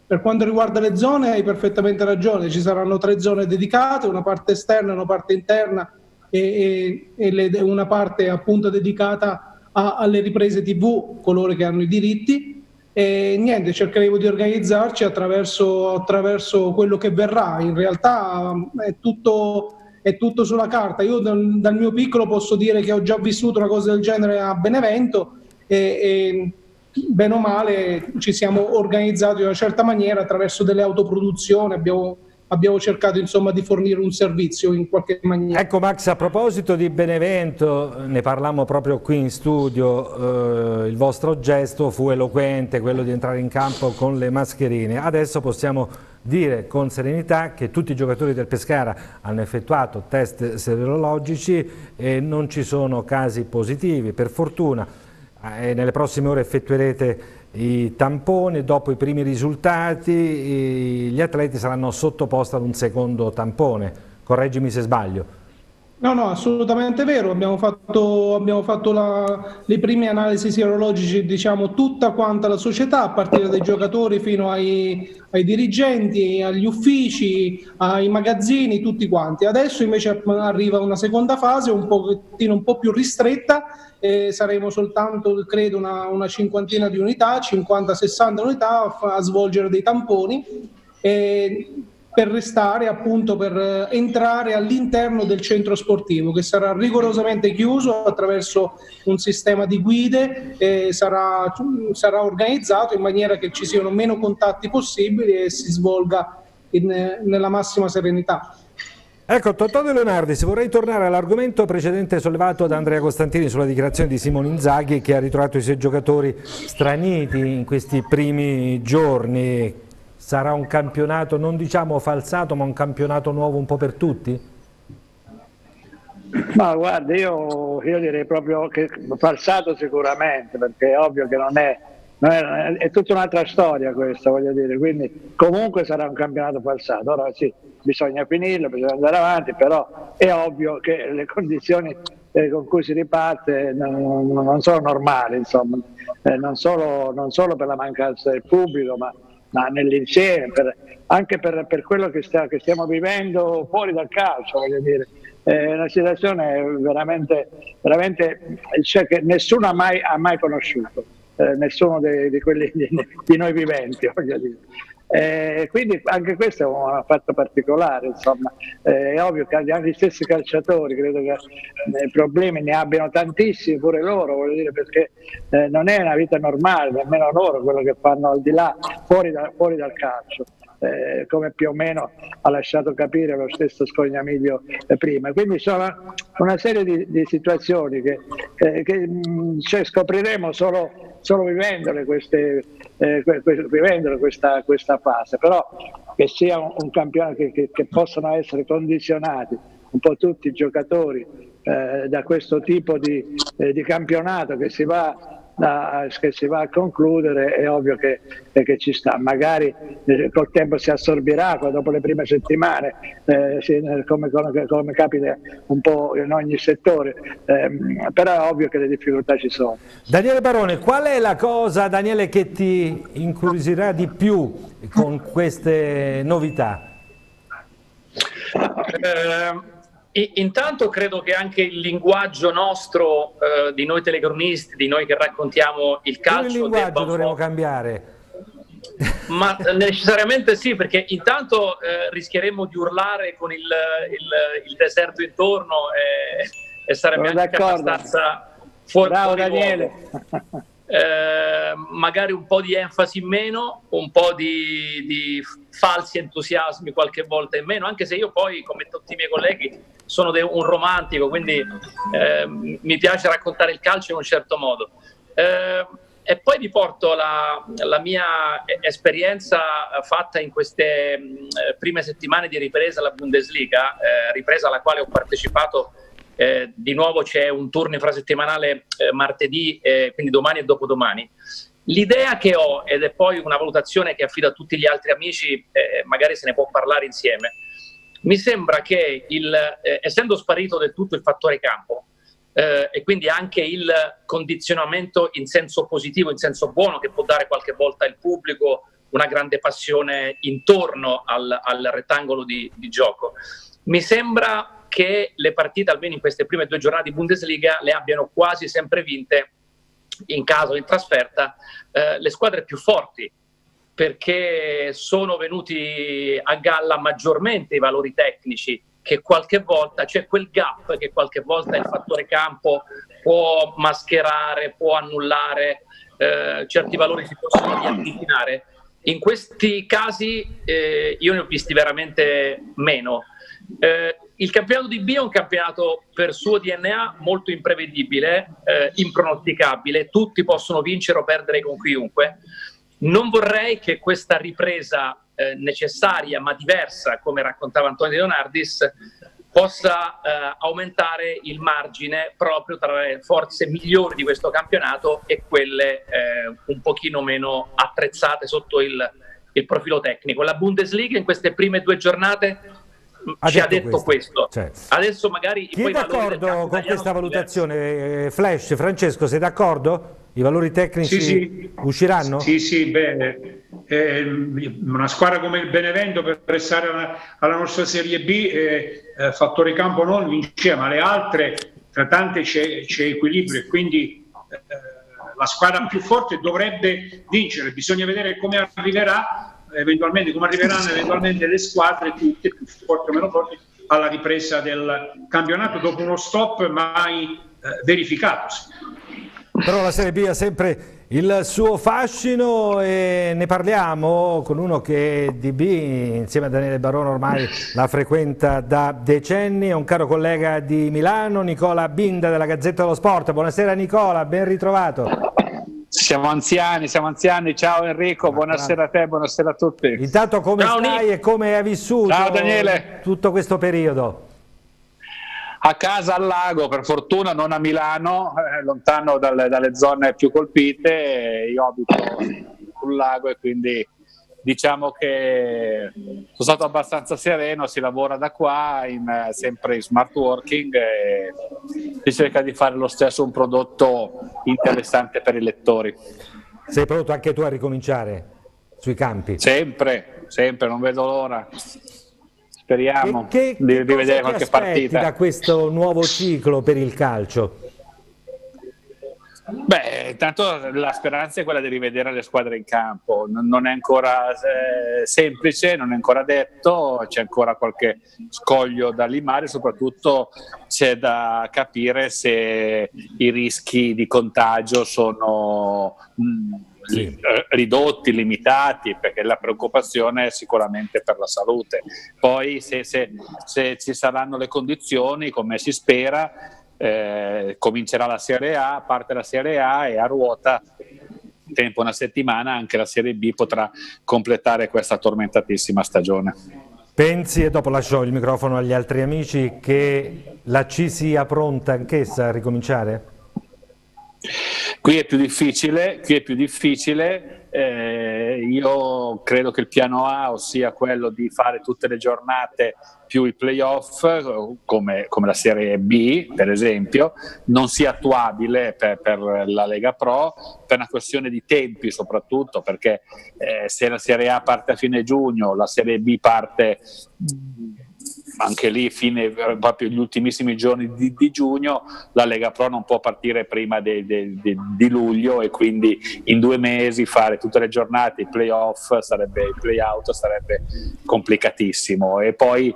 O: Per quanto riguarda le zone, hai perfettamente ragione, ci saranno 3 zone dedicate, una parte esterna, una parte interna e una parte appunto dedicata alle riprese TV, coloro che hanno i diritti. E niente, cercheremo di organizzarci attraverso quello che verrà. In realtà è tutto sulla carta. Io dal mio piccolo posso dire che ho già vissuto una cosa del genere a Benevento e bene o male ci siamo organizzati in una certa maniera attraverso delle autoproduzioni, abbiamo cercato insomma di fornire un servizio in qualche maniera.
A: Ecco Max, a proposito di Benevento, ne parlammo proprio qui in studio, il vostro gesto fu eloquente, quello di entrare in campo con le mascherine. Adesso possiamo dire con serenità che tutti i giocatori del Pescara hanno effettuato test serologici e non ci sono casi positivi, per fortuna. Nelle prossime ore effettuerete i tamponi, dopo i primi risultati gli atleti saranno sottoposti ad un secondo tampone, correggimi se sbaglio.
O: No, assolutamente vero, abbiamo fatto le prime analisi sierologiche, diciamo tutta quanta la società, a partire dai giocatori fino ai dirigenti, agli uffici, ai magazzini, tutti quanti. Adesso invece arriva una seconda fase un po' più ristretta, saremo soltanto credo una cinquantina di unità, 50-60 unità a svolgere dei tamponi per restare appunto, per entrare all'interno del centro sportivo, che sarà rigorosamente chiuso attraverso un sistema di guide, sarà organizzato in maniera che ci siano meno contatti possibili e si svolga nella massima serenità.
A: Ecco, Totò De Leonardi, se vorrei tornare all'argomento precedente sollevato da Andrea Costantini sulla dichiarazione di Simone Inzaghi, che ha ritrovato i suoi giocatori straniti in questi primi giorni. Sarà un campionato, non diciamo falsato, ma un campionato nuovo un po' per tutti?
D: Ma guarda, io direi proprio che falsato sicuramente, perché è ovvio che non è tutta un'altra storia questa, voglio dire, quindi comunque sarà un campionato falsato. Ora sì, bisogna finirlo, bisogna andare avanti, però è ovvio che le condizioni con cui si riparte non sono normali, insomma, non solo per la mancanza del pubblico, ma nell'insieme, anche per quello che stiamo vivendo fuori dal calcio, voglio dire. È una situazione veramente cioè, che nessuno ha mai conosciuto, nessuno di noi viventi, voglio dire. Quindi anche questo è un fatto particolare, insomma. È ovvio che anche gli stessi calciatori credo che problemi ne abbiano tantissimi pure loro, voglio dire, perché non è una vita normale nemmeno loro quello che fanno al di là, fuori dal calcio, come più o meno ha lasciato capire lo stesso Scognamiglio prima. Quindi sono una serie di situazioni che cioè, scopriremo solo vivendole questa fase, però che sia un campionato che possano essere condizionati un po' tutti i giocatori da questo tipo di campionato che si va a concludere, è ovvio che ci sta. Magari col tempo si assorbirà, dopo le prime settimane, come capita un po' in ogni settore, però è ovvio che le difficoltà ci sono.
A: Daniele Barone, qual è la cosa, Daniele, che ti incuriosirà di più con queste novità?
C: Intanto credo che anche il linguaggio nostro, di noi telecronisti, di noi che raccontiamo il calcio,
A: il linguaggio dovremmo cambiare.
C: Ma necessariamente sì, perché intanto rischieremo di urlare con il deserto intorno e sarebbe anche abbastanza fuori
D: Daniele.
C: Magari un po' di enfasi in meno, un po' di falsi entusiasmi qualche volta in meno, anche se io poi, come tutti i miei colleghi, sono un romantico, quindi mi piace raccontare il calcio in un certo modo. E poi vi porto la mia esperienza fatta in queste prime settimane di ripresa alla Bundesliga, ripresa alla quale ho partecipato. Di nuovo c'è un turno infrasettimanale martedì, quindi domani e dopodomani. L'idea che ho, ed è poi una valutazione che affido a tutti gli altri amici, magari se ne può parlare insieme, mi sembra che essendo sparito del tutto il fattore campo, e quindi anche il condizionamento in senso positivo, in senso buono, che può dare qualche volta il pubblico una grande passione intorno al rettangolo di gioco. Mi sembra che le partite, almeno in queste prime 2 giornate di Bundesliga, le abbiano quasi sempre vinte, in caso in trasferta, le squadre più forti, perché sono venuti a galla maggiormente i valori tecnici, che qualche volta c'è quel gap che qualche volta il fattore campo può mascherare, può annullare, certi valori si possono riavvicinare. In questi casi io ne ho visti veramente meno. Il campionato di B è un campionato per suo DNA molto imprevedibile, impronosticabile, tutti possono vincere o perdere con chiunque. Non vorrei che questa ripresa necessaria ma diversa, come raccontava Antonio De Leonardis, possa aumentare il margine proprio tra le forze migliori di questo campionato e quelle un pochino meno attrezzate sotto il profilo tecnico. La Bundesliga in queste prime 2 giornate ci ha detto questo.
A: Certo.
C: Adesso magari
A: Chi è d'accordo con questa valutazione? Flash, Francesco, sei d'accordo? I valori tecnici usciranno?
E: Sì, bene. Una squadra come il Benevento, per restare alla nostra Serie B, fattore campo non vinceva, ma le altre, tra tante c'è equilibrio, e quindi la squadra più forte dovrebbe vincere. Bisogna vedere come arriveranno eventualmente le squadre tutte più forti o meno forti alla ripresa del campionato dopo uno stop mai verificatosi.
A: Però la Serie B ha sempre il suo fascino e ne parliamo con uno che di B insieme a Daniele Barone ormai la frequenta da decenni, è un caro collega di Milano, Nicola Binda della Gazzetta dello Sport. Buonasera Nicola, ben ritrovato.
P: Siamo anziani, ciao Enrico, buonasera a te, buonasera a tutti.
A: Intanto come stai e come hai vissuto tutto questo periodo?
P: A casa al lago, per fortuna non a Milano, lontano dalle zone più colpite. Io abito sul lago e quindi diciamo che sono stato abbastanza sereno, si lavora da qua sempre in smart working e si cerca di fare lo stesso un prodotto interessante per i lettori.
A: Sei pronto anche tu a ricominciare sui campi?
P: Sempre, non vedo l'ora. Speriamo di vedere qualche partita.
A: Da questo nuovo ciclo per il calcio?
P: Beh, intanto la speranza è quella di rivedere le squadre in campo. Non è ancora semplice, non è ancora detto, c'è ancora qualche scoglio da limare, soprattutto c'è da capire se i rischi di contagio sono ridotti, limitati, perché la preoccupazione è sicuramente per la salute. Poi se ci saranno le condizioni, come si spera, comincerà la Serie A, parte la Serie A e a ruota, tempo una settimana, anche la Serie B potrà completare questa tormentatissima stagione.
A: Pensi, e dopo lascio il microfono agli altri amici, che la C sia pronta anch'essa a ricominciare?
P: Qui è più difficile, io credo che il piano A, ossia quello di fare tutte le giornate più i playoff, come la Serie B per esempio, non sia attuabile per la Lega Pro, per una questione di tempi soprattutto, perché se la Serie A parte a fine giugno, la Serie B parte anche lì proprio gli ultimissimi giorni di giugno, la Lega Pro non può partire prima di luglio, e quindi in 2 mesi fare tutte le giornate, i playoff, il play-out sarebbe complicatissimo. E poi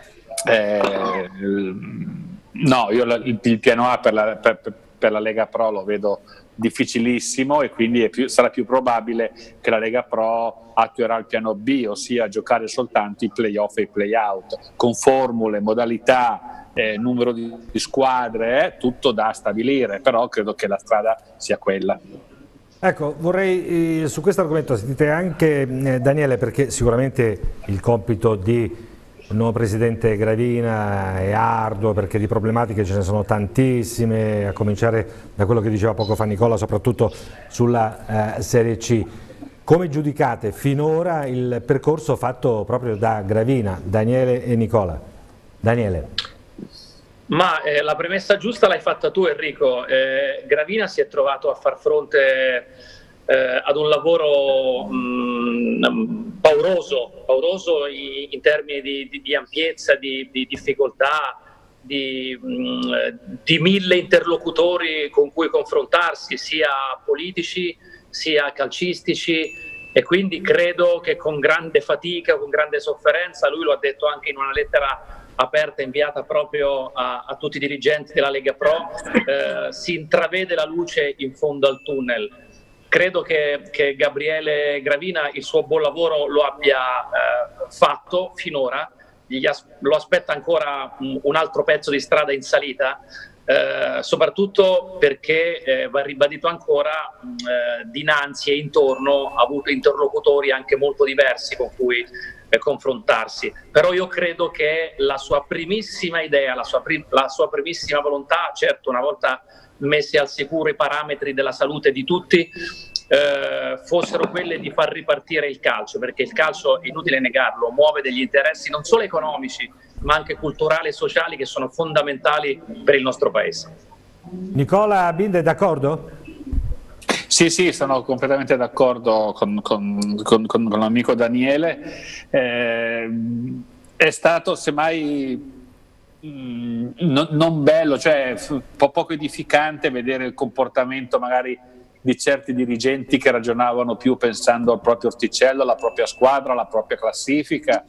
P: no, io il piano A per la Lega Pro lo vedo difficilissimo, e quindi sarà più probabile che la Lega Pro attuerà il piano B, ossia giocare soltanto i play-off e i play-out, con formule, modalità, numero di squadre, tutto da stabilire, però credo che la strada sia quella.
A: Ecco, vorrei su questo argomento sentite anche Daniele, perché sicuramente il compito di il nuovo presidente Gravina è arduo, perché di problematiche ce ne sono tantissime, a cominciare da quello che diceva poco fa Nicola, soprattutto sulla Serie C. Come giudicate finora il percorso fatto proprio da Gravina, Daniele e Nicola? Daniele.
C: Ma la premessa giusta l'hai fatta tu Enrico, Gravina si è trovato a far fronte ad un lavoro pauroso in termini di ampiezza, di difficoltà, di 1000 interlocutori con cui confrontarsi, sia politici sia calcistici, e quindi credo che con grande fatica, con grande sofferenza, lui lo ha detto anche in una lettera aperta inviata proprio a tutti i dirigenti della Lega Pro, si intravede la luce in fondo al tunnel. Credo che Gabriele Gravina il suo buon lavoro lo abbia fatto finora, lo aspetta ancora un altro pezzo di strada in salita, soprattutto perché va ribadito ancora, dinanzi e intorno ha avuto interlocutori anche molto diversi con cui confrontarsi. Però io credo che la sua primissima idea, la sua primissima volontà, certo una volta messi al sicuro i parametri della salute di tutti, fossero quelle di far ripartire il calcio, perché il calcio, è inutile negarlo, muove degli interessi non solo economici ma anche culturali e sociali che sono fondamentali per il nostro paese. Nicola Bind è d'accordo?
P: Sì, sono completamente d'accordo con l'amico Daniele. È stato semmai non bello, cioè poco edificante vedere il comportamento magari di certi dirigenti che ragionavano più pensando al proprio orticello, alla propria squadra, alla propria classifica.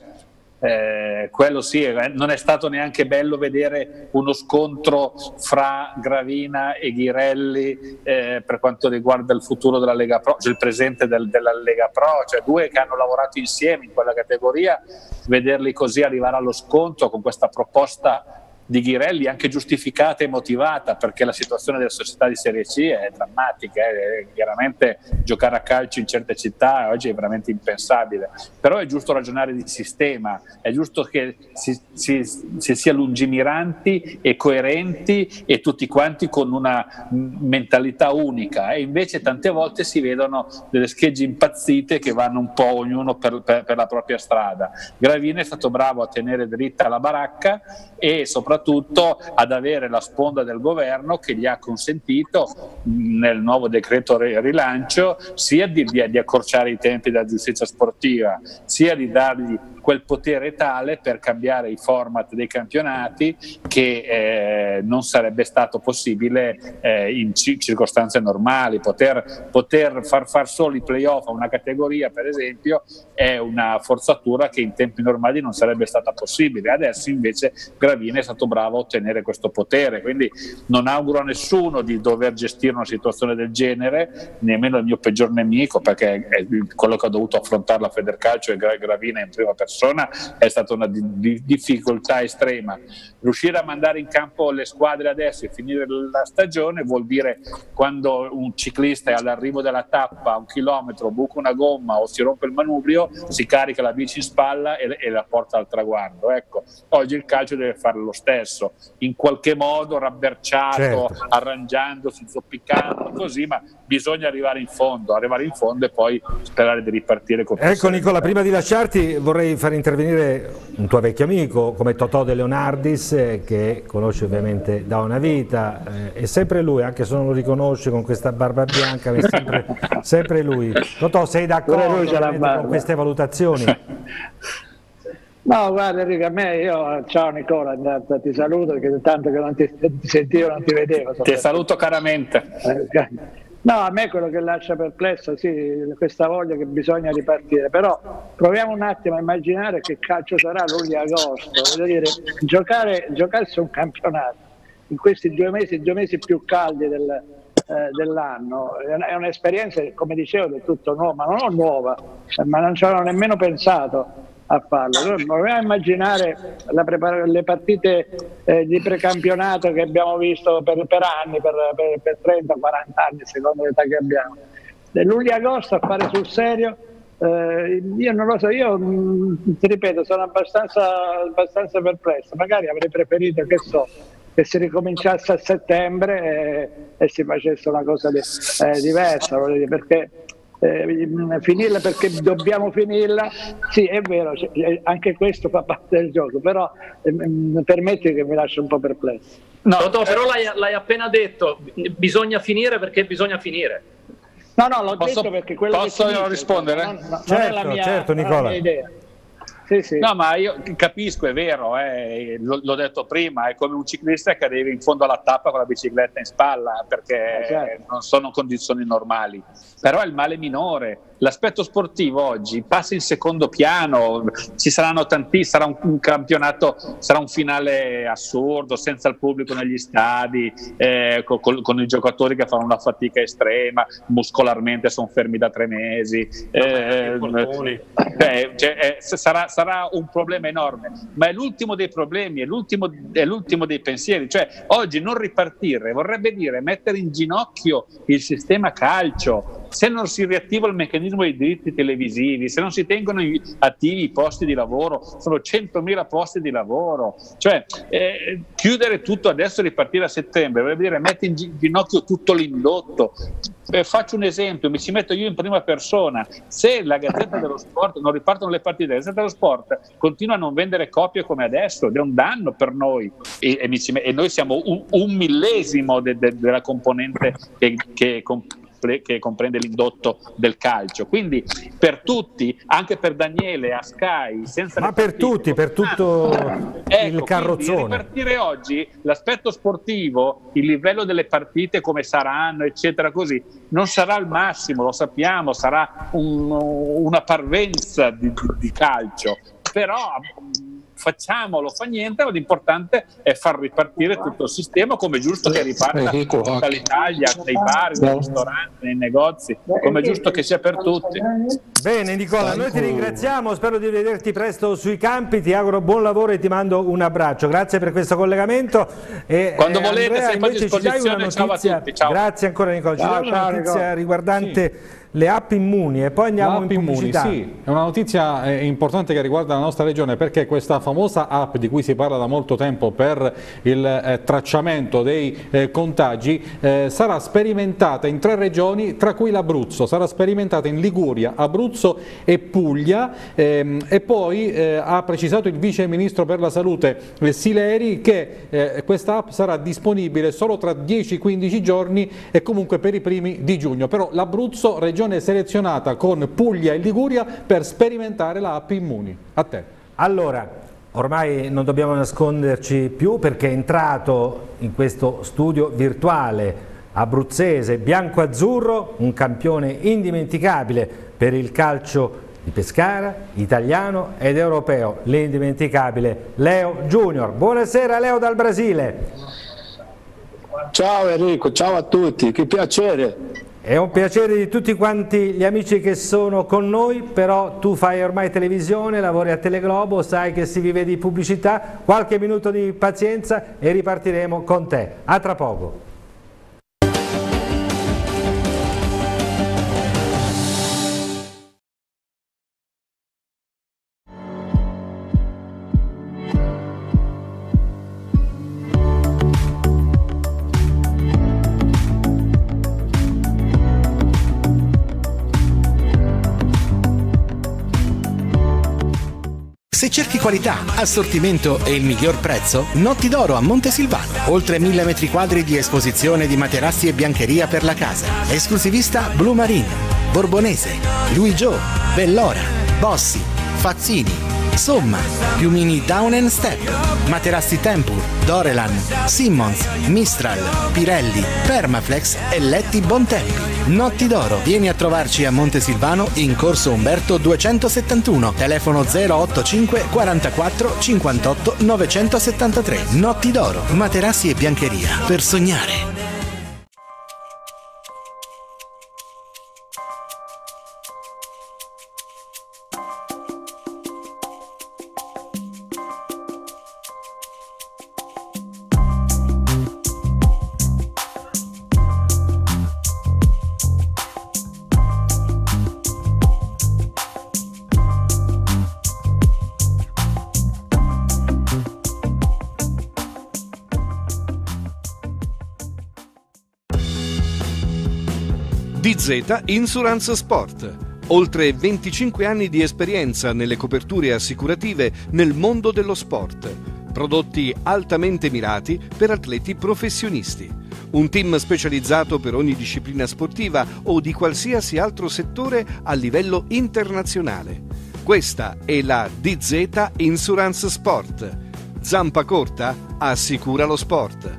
P: Quello sì, non è stato neanche bello vedere uno scontro fra Gravina e Ghirelli per quanto riguarda il futuro della Lega Pro, cioè il presente della Lega Pro, cioè due che hanno lavorato insieme in quella categoria, vederli così arrivare allo scontro con questa proposta di Ghirelli anche giustificata e motivata, perché la situazione della società di Serie C è drammatica, chiaramente giocare a calcio in certe città oggi è veramente impensabile, però è giusto ragionare di sistema, è giusto che si sia lungimiranti e coerenti e tutti quanti con una mentalità unica, e invece tante volte si vedono delle schegge impazzite che vanno un po' ognuno per la propria strada. Gravina è stato bravo a tenere dritta la baracca e soprattutto ad avere la sponda del governo che gli ha consentito nel nuovo decreto rilancio sia di accorciare i tempi della giustizia sportiva, sia di dargli quel potere tale per cambiare i format dei campionati che non sarebbe stato possibile in circostanze normali. Poter far solo i playoff a una categoria, per esempio, è una forzatura che in tempi normali non sarebbe stata possibile. Adesso invece Gravina è stato bravo a ottenere questo potere, quindi non auguro a nessuno di dover gestire una situazione del genere, nemmeno il mio peggior nemico, perché è quello che ho dovuto affrontare la Federcalcio e Gravina in prima persona è stata una difficoltà estrema. Riuscire a mandare in campo le squadre adesso e finire la stagione vuol dire, quando un ciclista è all'arrivo della tappa a 1 chilometro, buca una gomma o si rompe il manubrio, si carica la bici in spalla e la porta al traguardo. Ecco, oggi il calcio deve fare lo stesso, in qualche modo rabberciato, certo, arrangiandosi, zoppicando, così, ma bisogna arrivare in fondo e poi sperare di ripartire con
A: Ecco Nicola, prima di lasciarti vorrei far intervenire un tuo vecchio amico come Totò De Leonardis, che conosci ovviamente da una vita, è sempre lui, anche se non lo riconosci con questa barba bianca, è sempre lui. Totò, sei d'accordo con queste valutazioni?
D: No, guarda Enrico, ciao Nicola, ti saluto perché tanto che non ti sentivo, non ti vedevo.
P: Ti saluto caramente.
D: No, a me quello che lascia perplesso, sì, questa voglia che bisogna ripartire, però proviamo un attimo a immaginare che calcio sarà luglio e agosto, voglio dire, giocarsi un campionato in questi 2 mesi più caldi dell'anno, è un'esperienza, come dicevo, del tutto nuova, ma non nuova, ma non ci avevano nemmeno pensato a farlo. Allora, proviamo a immaginare le partite di precampionato che abbiamo visto per anni, per 30-40 anni, secondo l'età che abbiamo. Luglio e agosto a fare sul serio, io non lo so, io ti ripeto, sono abbastanza perplesso. Magari avrei preferito, che si ricominciasse a settembre e si facesse una cosa diversa, voglio dire, perché finirla perché dobbiamo finirla, sì, è vero, anche questo fa parte del gioco, però permetti che mi lascia un po' perplesso.
C: No, però l'hai appena detto, bisogna finire perché bisogna finire.
D: No, l'ho detto perché quello
P: posso
D: che
P: io rispondere?
D: Non è la mia,
A: certo, Nicola.
D: la mia idea. Sì.
P: No, ma io capisco, è vero, l'ho detto prima, è come un ciclista che arriva in fondo alla tappa con la bicicletta in spalla, perché
D: certo.
P: non sono condizioni normali, però è il male minore. L'aspetto sportivo oggi passa in secondo piano, ci saranno sarà un campionato, sarà un finale assurdo, senza il pubblico negli stadi, con i giocatori che fanno una fatica estrema, muscolarmente sono fermi da 3 mesi, sarà un problema enorme, ma è l'ultimo dei problemi, è l'ultimo dei pensieri. Cioè, oggi non ripartire vorrebbe dire mettere in ginocchio il sistema calcio. Se non si riattiva il meccanismo dei diritti televisivi, se non si tengono attivi i posti di lavoro, sono 100.000 posti di lavoro. Cioè, chiudere tutto adesso e ripartire a settembre vorrebbe dire mettere in ginocchio tutto l'indotto. Faccio un esempio, mi ci metto io in prima persona: se la Gazzetta dello Sport non ripartono le partite, la Gazzetta dello Sport continua a non vendere copie come adesso, ed è un danno per noi, e noi siamo un millesimo della componente che comprende l'indotto del calcio. Quindi per tutti, anche per Daniele a Sky, senza
A: ma per tutti, per tutto il carrozzone.
P: Ripartire oggi, l'aspetto sportivo, il livello delle partite come saranno, eccetera, così, non sarà il massimo, lo sappiamo, sarà una parvenza di calcio, però facciamolo, fa niente, ma l'importante è far ripartire tutto il sistema, come è giusto che riparta tutta l'Italia, nei bar, nei ristoranti, nei negozi, come è giusto che sia per tutti.
A: Bene Nicola, noi ti ringraziamo, spero di vederti presto sui campi, ti auguro buon lavoro e ti mando un abbraccio, grazie per questo collegamento.
P: Quando volete,
A: Andrea,
P: sempre a disposizione, ciao a tutti. Ciao.
A: Grazie ancora Nicola, ci dai una notizia riguardante le app Immuni e poi andiamo in pubblicità.
B: Sì, è una notizia importante che riguarda la nostra regione, perché questa famosa app di cui si parla da molto tempo per il tracciamento dei contagi sarà sperimentata in 3 regioni, tra cui l'Abruzzo. Sarà sperimentata in Liguria, Abruzzo e Puglia, e poi ha precisato il vice ministro per la salute Sileri che questa app sarà disponibile solo tra 10-15 giorni e comunque per i primi di giugno. Però l'Abruzzo, regione selezionata con Puglia e Liguria per sperimentare la app Immuni. A te.
A: Allora, ormai non dobbiamo nasconderci più, perché è entrato in questo studio virtuale abruzzese bianco-azzurro un campione indimenticabile per il calcio di Pescara, italiano ed europeo, l'indimenticabile Leo Junior. Buonasera Leo dal Brasile.
Q: Ciao Enrico, ciao a tutti, che piacere.
A: È un piacere di tutti quanti gli amici che sono con noi, però tu fai ormai televisione, lavori a Teleglobo, sai che si vive di pubblicità, qualche minuto di pazienza e ripartiremo con te. A tra poco.
I: Se cerchi qualità, assortimento e il miglior prezzo, Notti d'Oro a Montesilvano. Oltre 1000 metri quadri di esposizione di materassi e biancheria per la casa. Esclusivista Blue Marine, Borbonese, Louis Jo, Bellora, Bossi, Fazzini. Somma, piumini Down & Step, materassi Tempur, Dorelan, Simmons, Mistral, Pirelli, Permaflex e letti Bontempi. Notti d'Oro, vieni a trovarci a Montesilvano in corso Umberto 271, telefono 085 44 58 973. Notti d'Oro, materassi e biancheria per sognare.
K: DZ Insurance Sport. Oltre 25 anni di esperienza nelle coperture assicurative nel mondo dello sport. Prodotti altamente mirati per atleti professionisti. un team specializzato per ogni disciplina sportiva o di qualsiasi altro settore a livello internazionale. Questa è la DZ Insurance Sport. Zampa corta? Assicura lo sport.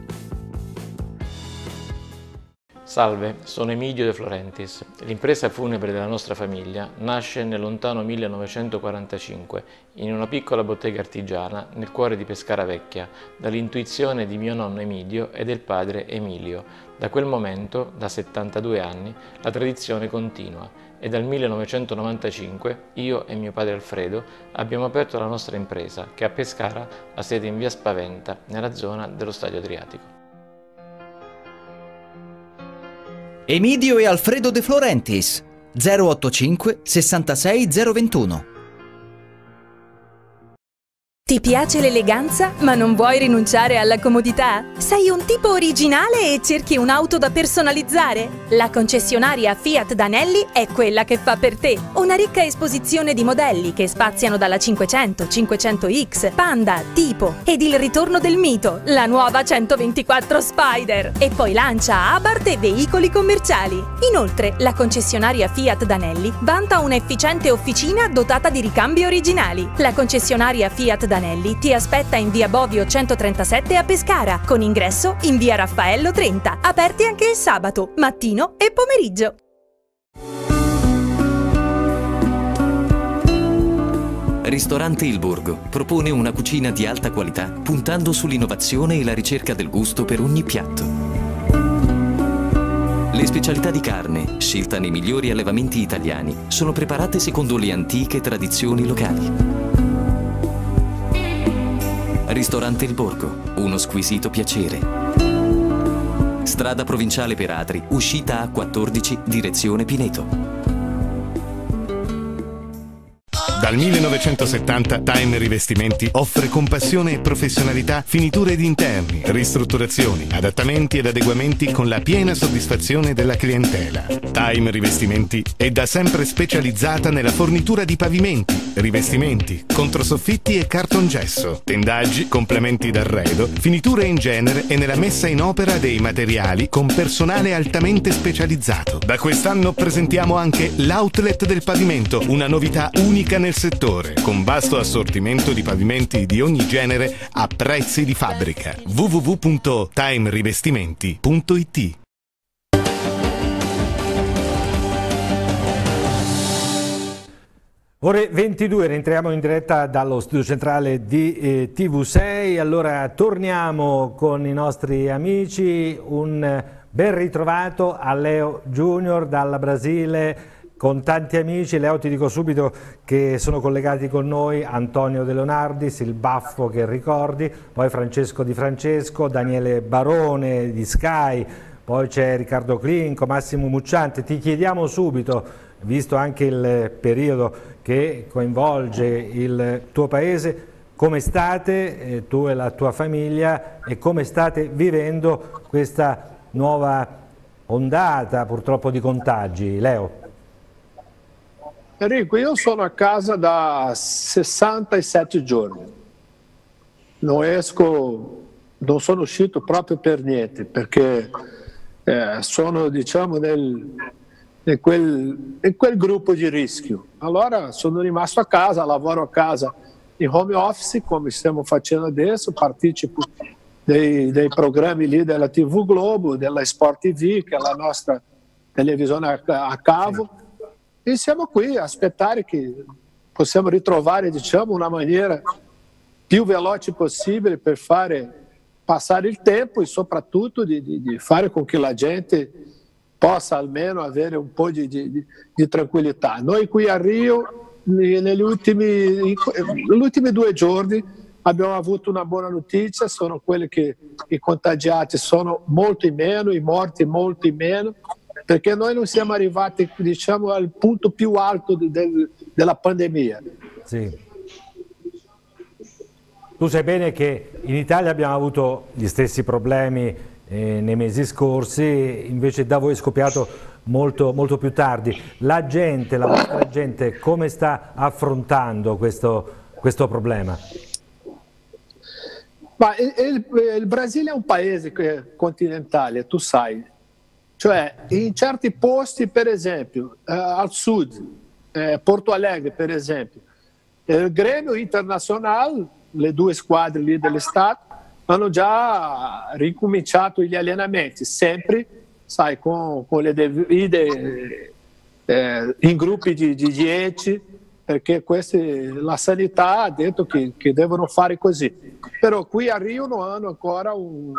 L: Salve, sono Emilio De Florentis. L'impresa funebre della nostra famiglia nasce nel lontano 1945 in una piccola bottega artigiana nel cuore di Pescara Vecchia, dall'intuizione di mio nonno Emilio e del padre Emilio. Da quel momento, da 72 anni, la tradizione continua e dal 1995 io e mio padre Alfredo abbiamo aperto la nostra impresa che a Pescara ha sede in via Spaventa, nella zona dello Stadio Adriatico.
M: Emidio e Alfredo De Florentis 085 66 021.
N: Ti piace l'eleganza, ma non vuoi rinunciare alla comodità? Sei un tipo originale e cerchi un'auto da personalizzare? La concessionaria Fiat Danelli è quella che fa per te. Una ricca esposizione di modelli che spaziano dalla 500, 500X, Panda, Tipo ed il ritorno del mito, la nuova 124 Spider. E poi lancia Abarth e veicoli commerciali. Inoltre, la concessionaria Fiat Danelli vanta un'efficiente officina dotata di ricambi originali. La concessionaria Fiat Danelli ti aspetta in via Bovio 137 a Pescara, con ingresso in via Raffaello 30, aperti anche il sabato, mattino e pomeriggio.
R: Ristorante Il Borgo propone una cucina di alta qualità puntando sull'innovazione e la ricerca del gusto per ogni piatto. Le specialità di carne, scelta nei migliori allevamenti italiani, sono preparate secondo le antiche tradizioni locali. Ristorante Il Borgo, uno squisito piacere. Strada provinciale per Atri, uscita A14, direzione Pineto.
J: Dal 1970 Time Rivestimenti offre con passione e professionalità finiture di interni, ristrutturazioni, adattamenti ed adeguamenti con la piena soddisfazione della clientela. Time Rivestimenti è da sempre specializzata nella fornitura di pavimenti, rivestimenti, controsoffitti e cartongesso, tendaggi, complementi d'arredo, finiture in genere e nella messa in opera dei materiali con personale altamente specializzato. Da quest'anno presentiamo anche l'outlet del pavimento, una novità unica nel settore, con vasto assortimento di pavimenti di ogni genere a prezzi di fabbrica. www.timerivestimenti.it.
A: Ore 22, rientriamo in diretta dallo studio centrale di TV6. Allora torniamo con i nostri amici. Un ben ritrovato a Leo Junior dal Brasile, con tanti amici. Leo, ti dico subito che sono collegati con noi Antonio De Leonardis, il baffo che ricordi, poi Francesco Di Francesco, Daniele Barone di Sky, poi c'è Riccardo Clinco, Massimo Mucciante. Ti chiediamo subito, visto anche il periodo che coinvolge il tuo paese, come state, tu e la tua famiglia, e come state vivendo questa nuova ondata purtroppo di contagi, Leo?
Q: Enrico, io sono a casa da 67 giorni, non sono uscito proprio per niente, perché sono, diciamo, in quel gruppo di rischio. Allora sono rimasto a casa, lavoro a casa in home office, come stiamo facendo adesso, partecipo dei programmi lì della TV Globo, della Sport TV, che è la nostra televisione a cavo. E siamo qui a aspettare che possiamo ritrovare, diciamo, una maniera più veloce possibile per fare passare il tempo e soprattutto di fare con che la gente possa almeno avere un po' di tranquillità. Noi qui a Rio, negli ultimi 2 giorni, abbiamo avuto una buona notizia, sono quelli che i contagiati sono molto in meno, i morti molto in meno, perché noi non siamo arrivati, diciamo, al punto più alto della pandemia.
A: Sì. Tu sai bene che in Italia abbiamo avuto gli stessi problemi nei mesi scorsi, invece da voi è scoppiato molto più tardi. La vostra gente, come sta affrontando questo problema?
Q: Ma il Brasile è un paese continentale, tu sai, cioè in certi posti, per esempio, al sud, Porto Alegre per esempio, il Grêmio Internazionale, le due squadre lì dell'estate, hanno già ricominciato gli allenamenti, sempre, sai, con le dovute in gruppi di 10, perché la sanità ha detto che devono fare così. Però qui a Rio non hanno ancora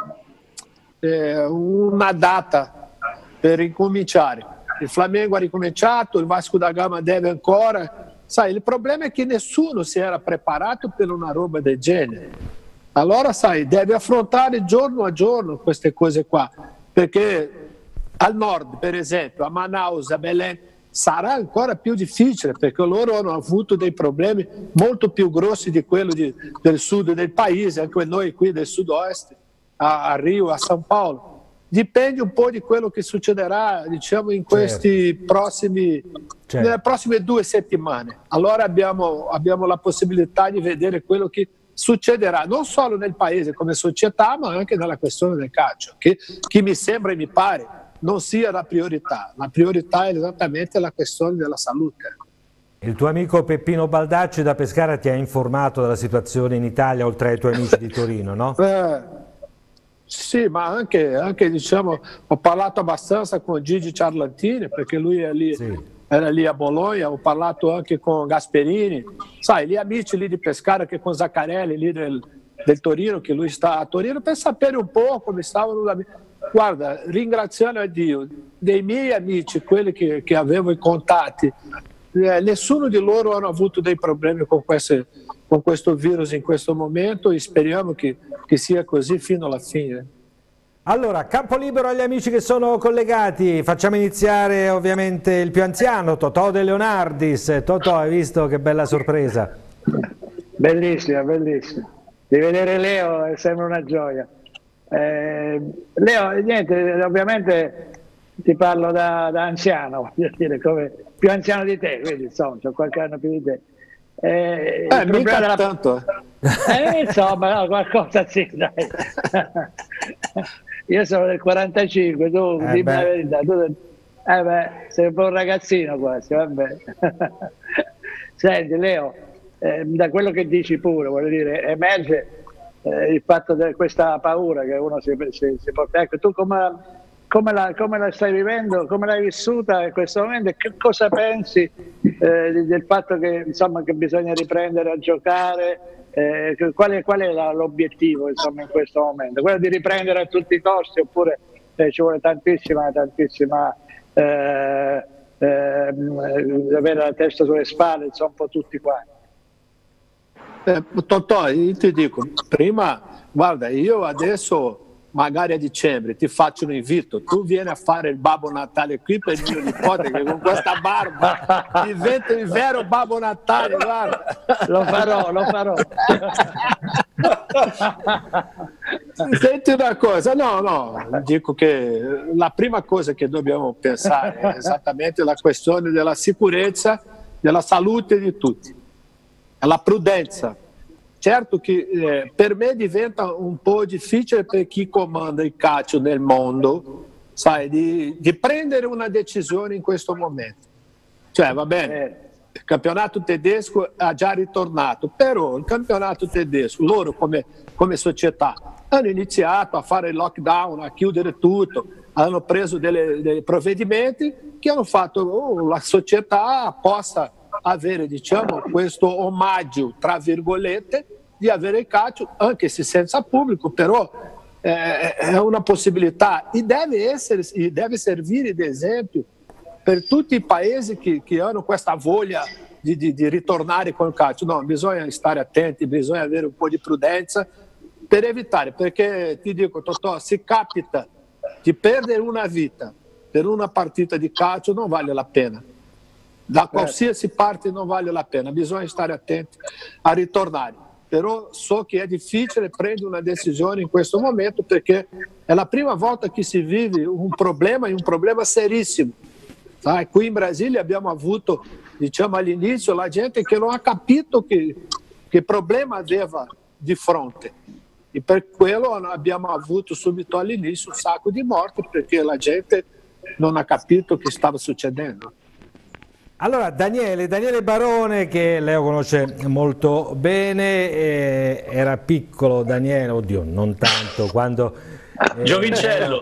Q: una data per ricominciare. Il Flamengo ha ricominciato, il Vasco da Gama deve ancora. Sai, il problema è che nessuno si era preparato per una roba del genere. Allora, sai, deve affrontare giorno a giorno queste cose qua, perché al nord, per esempio, a Manaus, a Belém, sarà ancora più difficile, perché loro hanno avuto dei problemi molto più grossi di quelli del sud del paese, anche noi qui del sud-est, a Rio, a São Paulo. Dipende un po' di quello che succederà, diciamo, in questi nelle prossime 2 settimane. Allora abbiamo la possibilità di vedere quello che succederà, non solo nel paese come società, ma anche nella questione del calcio, che mi sembra e mi pare non sia la priorità. La priorità è esattamente la questione della salute.
A: Il tuo amico Peppino Baldacci da Pescara ti ha informato della situazione in Italia, oltre ai tuoi amici di Torino, no?
Q: Sì, ma anche diciamo, ho parlato abbastanza con Gigi Ciarlantini, perché lui è lì, era lì a Bologna, ho parlato anche con Gasperini, sai, gli amici lì di Pescara, che con Zaccarelli lì del Torino, che lui sta a Torino, per sapere un po' come stavano. Guarda, ringraziando a Dio, dei miei amici, quelli che avevo i contatti, nessuno di loro hanno avuto dei problemi con questo virus in questo momento, e speriamo che sia così fino alla fine.
A: Allora, campo libero agli amici che sono collegati, facciamo iniziare ovviamente il più anziano, Totò De Leonardis. Totò, hai visto che bella sorpresa?
D: Bellissima, bellissima. Di vedere Leo è sempre una gioia. Leo, niente, ovviamente ti parlo da anziano, voglio dire, come più anziano di te, quindi insomma, ho qualche anno più di te.
Q: Mica tanto.
D: Insomma, no, qualcosa sì, dai. Io sono del 45, tu dimmi la verità, sei un po' un ragazzino quasi, vabbè. Senti Leo, da quello che dici pure, voglio dire, emerge il fatto di questa paura che uno si porta. Ecco, tu come la stai vivendo, come l'hai vissuta in questo momento, e che cosa pensi del fatto che, insomma, che bisogna riprendere a giocare? Qual è l'obiettivo, insomma, in questo momento? Quello di riprendere a tutti i costi, oppure ci vuole tantissima avere la testa sulle spalle, insomma, un po' tutti quanti?
Q: Totò, io ti dico, prima, guarda, io adesso magari a dicembre ti faccio un invito, tu vieni a fare il Babbo Natale qui per il mio nipote, che con questa barba diventa il vero Babbo Natale, guarda.
D: Lo farò.
Q: Senti una cosa, no, dico che la prima cosa che dobbiamo pensare è esattamente la questione della sicurezza, della salute di tutti, la prudenza. Certo che per me diventa un po' difficile, per chi comanda il calcio nel mondo, sai, di prendere una decisione in questo momento. Cioè, va bene, il campionato tedesco ha già ritornato, però il campionato tedesco, loro come società, hanno iniziato a fare il lockdown, a chiudere tutto, hanno preso dei provvedimenti che hanno fatto la società possa avere, diciamo, questo omaggio, tra virgolette, di avere il calcio, anche se senza pubblico, però è una possibilità e deve servire di esempio per tutti i paesi che hanno questa voglia di ritornare con il calcio. No, bisogna stare attenti, bisogna avere un po' di prudenza per evitare, perché ti dico, Totò, se capita di perdere una vita per una partita di calcio, non vale la pena. Da qualsiasi parte non vale la pena, bisogna stare attenti a ritornare. Però so che è difficile prendere una decisione in questo momento, perché è la prima volta che si vive un problema serissimo. Sai? Qui in Brasile abbiamo avuto, diciamo all'inizio, la gente che non ha capito che problema aveva di fronte. E per quello abbiamo avuto subito all'inizio un sacco di morti, perché la gente non ha capito che stava succedendo.
A: Allora, Daniele Barone, che Leo conosce molto bene, era piccolo Daniele, oddio, non tanto, quando
C: Giovincello.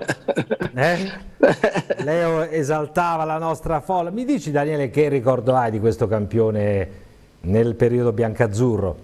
A: Leo esaltava la nostra folla. Mi dici, Daniele, che ricordo hai di questo campione nel periodo biancazzurro?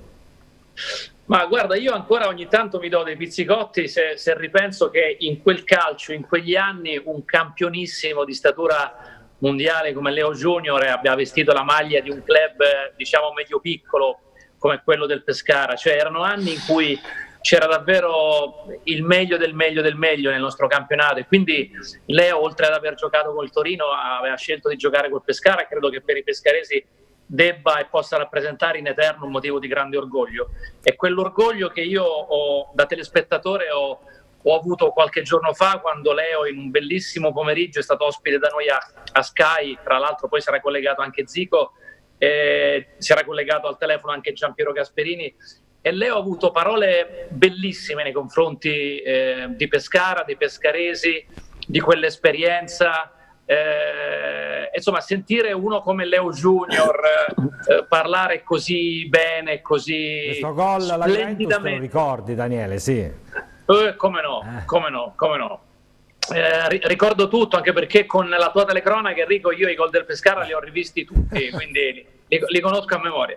C: Ma guarda, io ancora ogni tanto mi do dei pizzicotti se ripenso che in quel calcio, in quegli anni, un campionissimo di statura mondiale come Leo Junior abbia vestito la maglia di un club, diciamo, medio-piccolo come quello del Pescara. Cioè erano anni in cui c'era davvero il meglio del meglio del meglio nel nostro campionato, e quindi Leo, oltre ad aver giocato col Torino, aveva scelto di giocare col Pescara, e credo che per i pescaresi debba e possa rappresentare in eterno un motivo di grande orgoglio. E quell'orgoglio che io da telespettatore ho avuto qualche giorno fa, quando Leo, in un bellissimo pomeriggio, è stato ospite da noi a Sky. Tra l'altro poi sarà collegato anche Zico, si era collegato al telefono anche Giampiero Gasperini, e Leo ha avuto parole bellissime nei confronti di Pescara, dei pescaresi, di quell'esperienza. Insomma, sentire uno come Leo Junior parlare così bene, così
A: questo gol alla Juventus, te lo ricordi, Daniele? Sì.
C: Come no. Ricordo tutto, anche perché con la tua telecronaca, Enrico, io i gol del Pescara li ho rivisti tutti, quindi li conosco a memoria.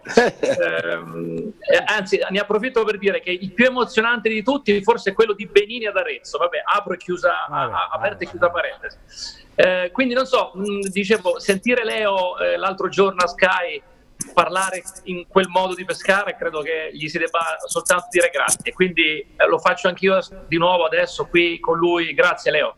C: Anzi, ne approfitto per dire che il più emozionante di tutti forse è quello di Benini ad Arezzo. Vabbè, apro e chiusa, aperta e chiusa parentesi. Quindi non so, dicevo, sentire Leo l'altro giorno a Sky parlare in quel modo di Pescara, credo che gli si debba soltanto dire grazie, quindi lo faccio anch'io di nuovo adesso qui con lui. Grazie Leo.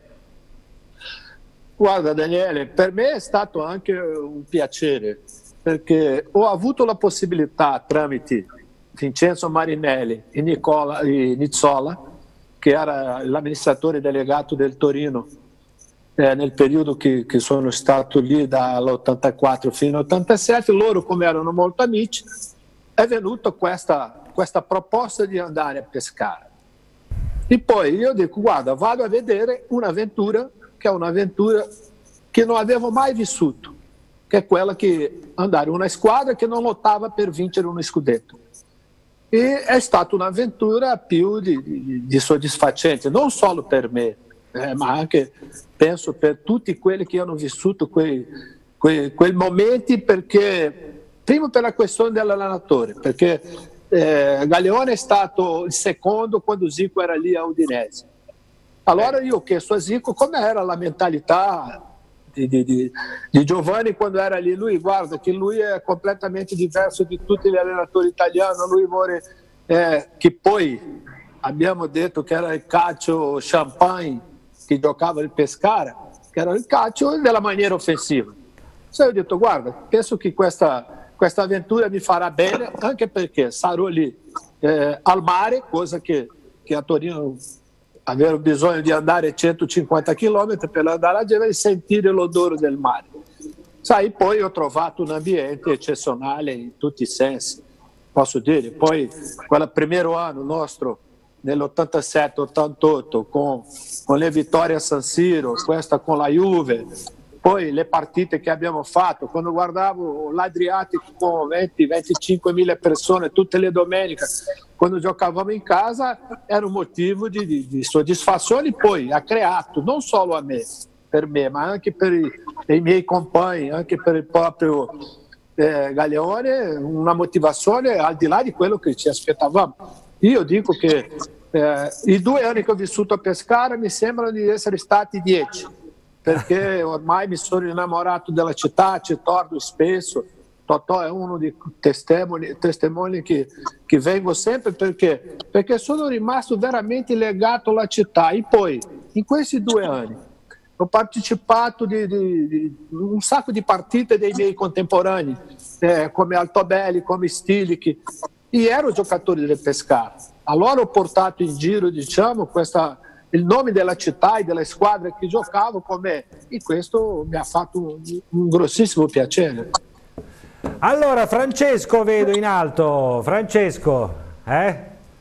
Q: Guarda Daniele, per me è stato anche un piacere, perché ho avuto la possibilità, tramite Vincenzo Marinelli e Nicola Nizzola, che era l'amministratore delegato del Torino nel periodo che sono stato lì dall'84 fino all'87, loro, come erano molto amici, è venuta questa proposta di andare a pescare. E poi io dico, guarda, vado a vedere un'avventura che è un'avventura che non avevo mai vissuto, che è quella che andare in una squadra che non lottava per vincere uno scudetto. E è stata un'avventura più di soddisfacente, non solo per me, ma anche penso per tutti quelli che hanno vissuto quei momenti, perché prima per la questione dell'allenatore, perché Galeone è stato il secondo quando Zico era lì a Udinese. Allora io ho chiesto a Zico come era la mentalità di Giovanni quando era lì. Lui, guarda che lui è completamente diverso di tutti gli allenatori italiani, lui vuole che poi abbiamo detto che era il calcio champagne che giocava il Pescara, che era il calcio della maniera offensiva. Io ho detto, guarda, penso che questa avventura mi farà bene, anche perché sarò lì al mare, cosa che a Torino avevo bisogno di andare 150 km per andare a Genova e sentire l'odore del mare. Sai, poi ho trovato un ambiente eccezionale in tutti i sensi, posso dire. Poi quel primo anno nostro, nell'87-88, con le vittorie a San Siro, questa con la Juve, poi le partite che abbiamo fatto, quando guardavo l'Adriatico con 20-25 mila persone tutte le domeniche, quando giocavamo in casa, era un motivo di soddisfazione. Poi ha creato, non solo per me, ma anche per i miei compagni, anche per il proprio Galeone, una motivazione al di là di quello che ci aspettavamo. Io dico che i 2 anni che ho vissuto a Pescara mi sembrano di essere stati 10, perché ormai mi sono innamorato della città, ci torno spesso. Totò è uno dei testimoni che vengo sempre, perché sono rimasto veramente legato alla città. E poi in questi 2 anni ho partecipato di un sacco di partite dei miei contemporanei, come Altobelli, come Stilichi, e ero giocatore del Pescara. Allora ho portato in giro, diciamo, il nome della città e delle squadre che giocavo con me, e questo mi ha fatto un grossissimo piacere.
A: Allora Francesco vedo in alto. Francesco,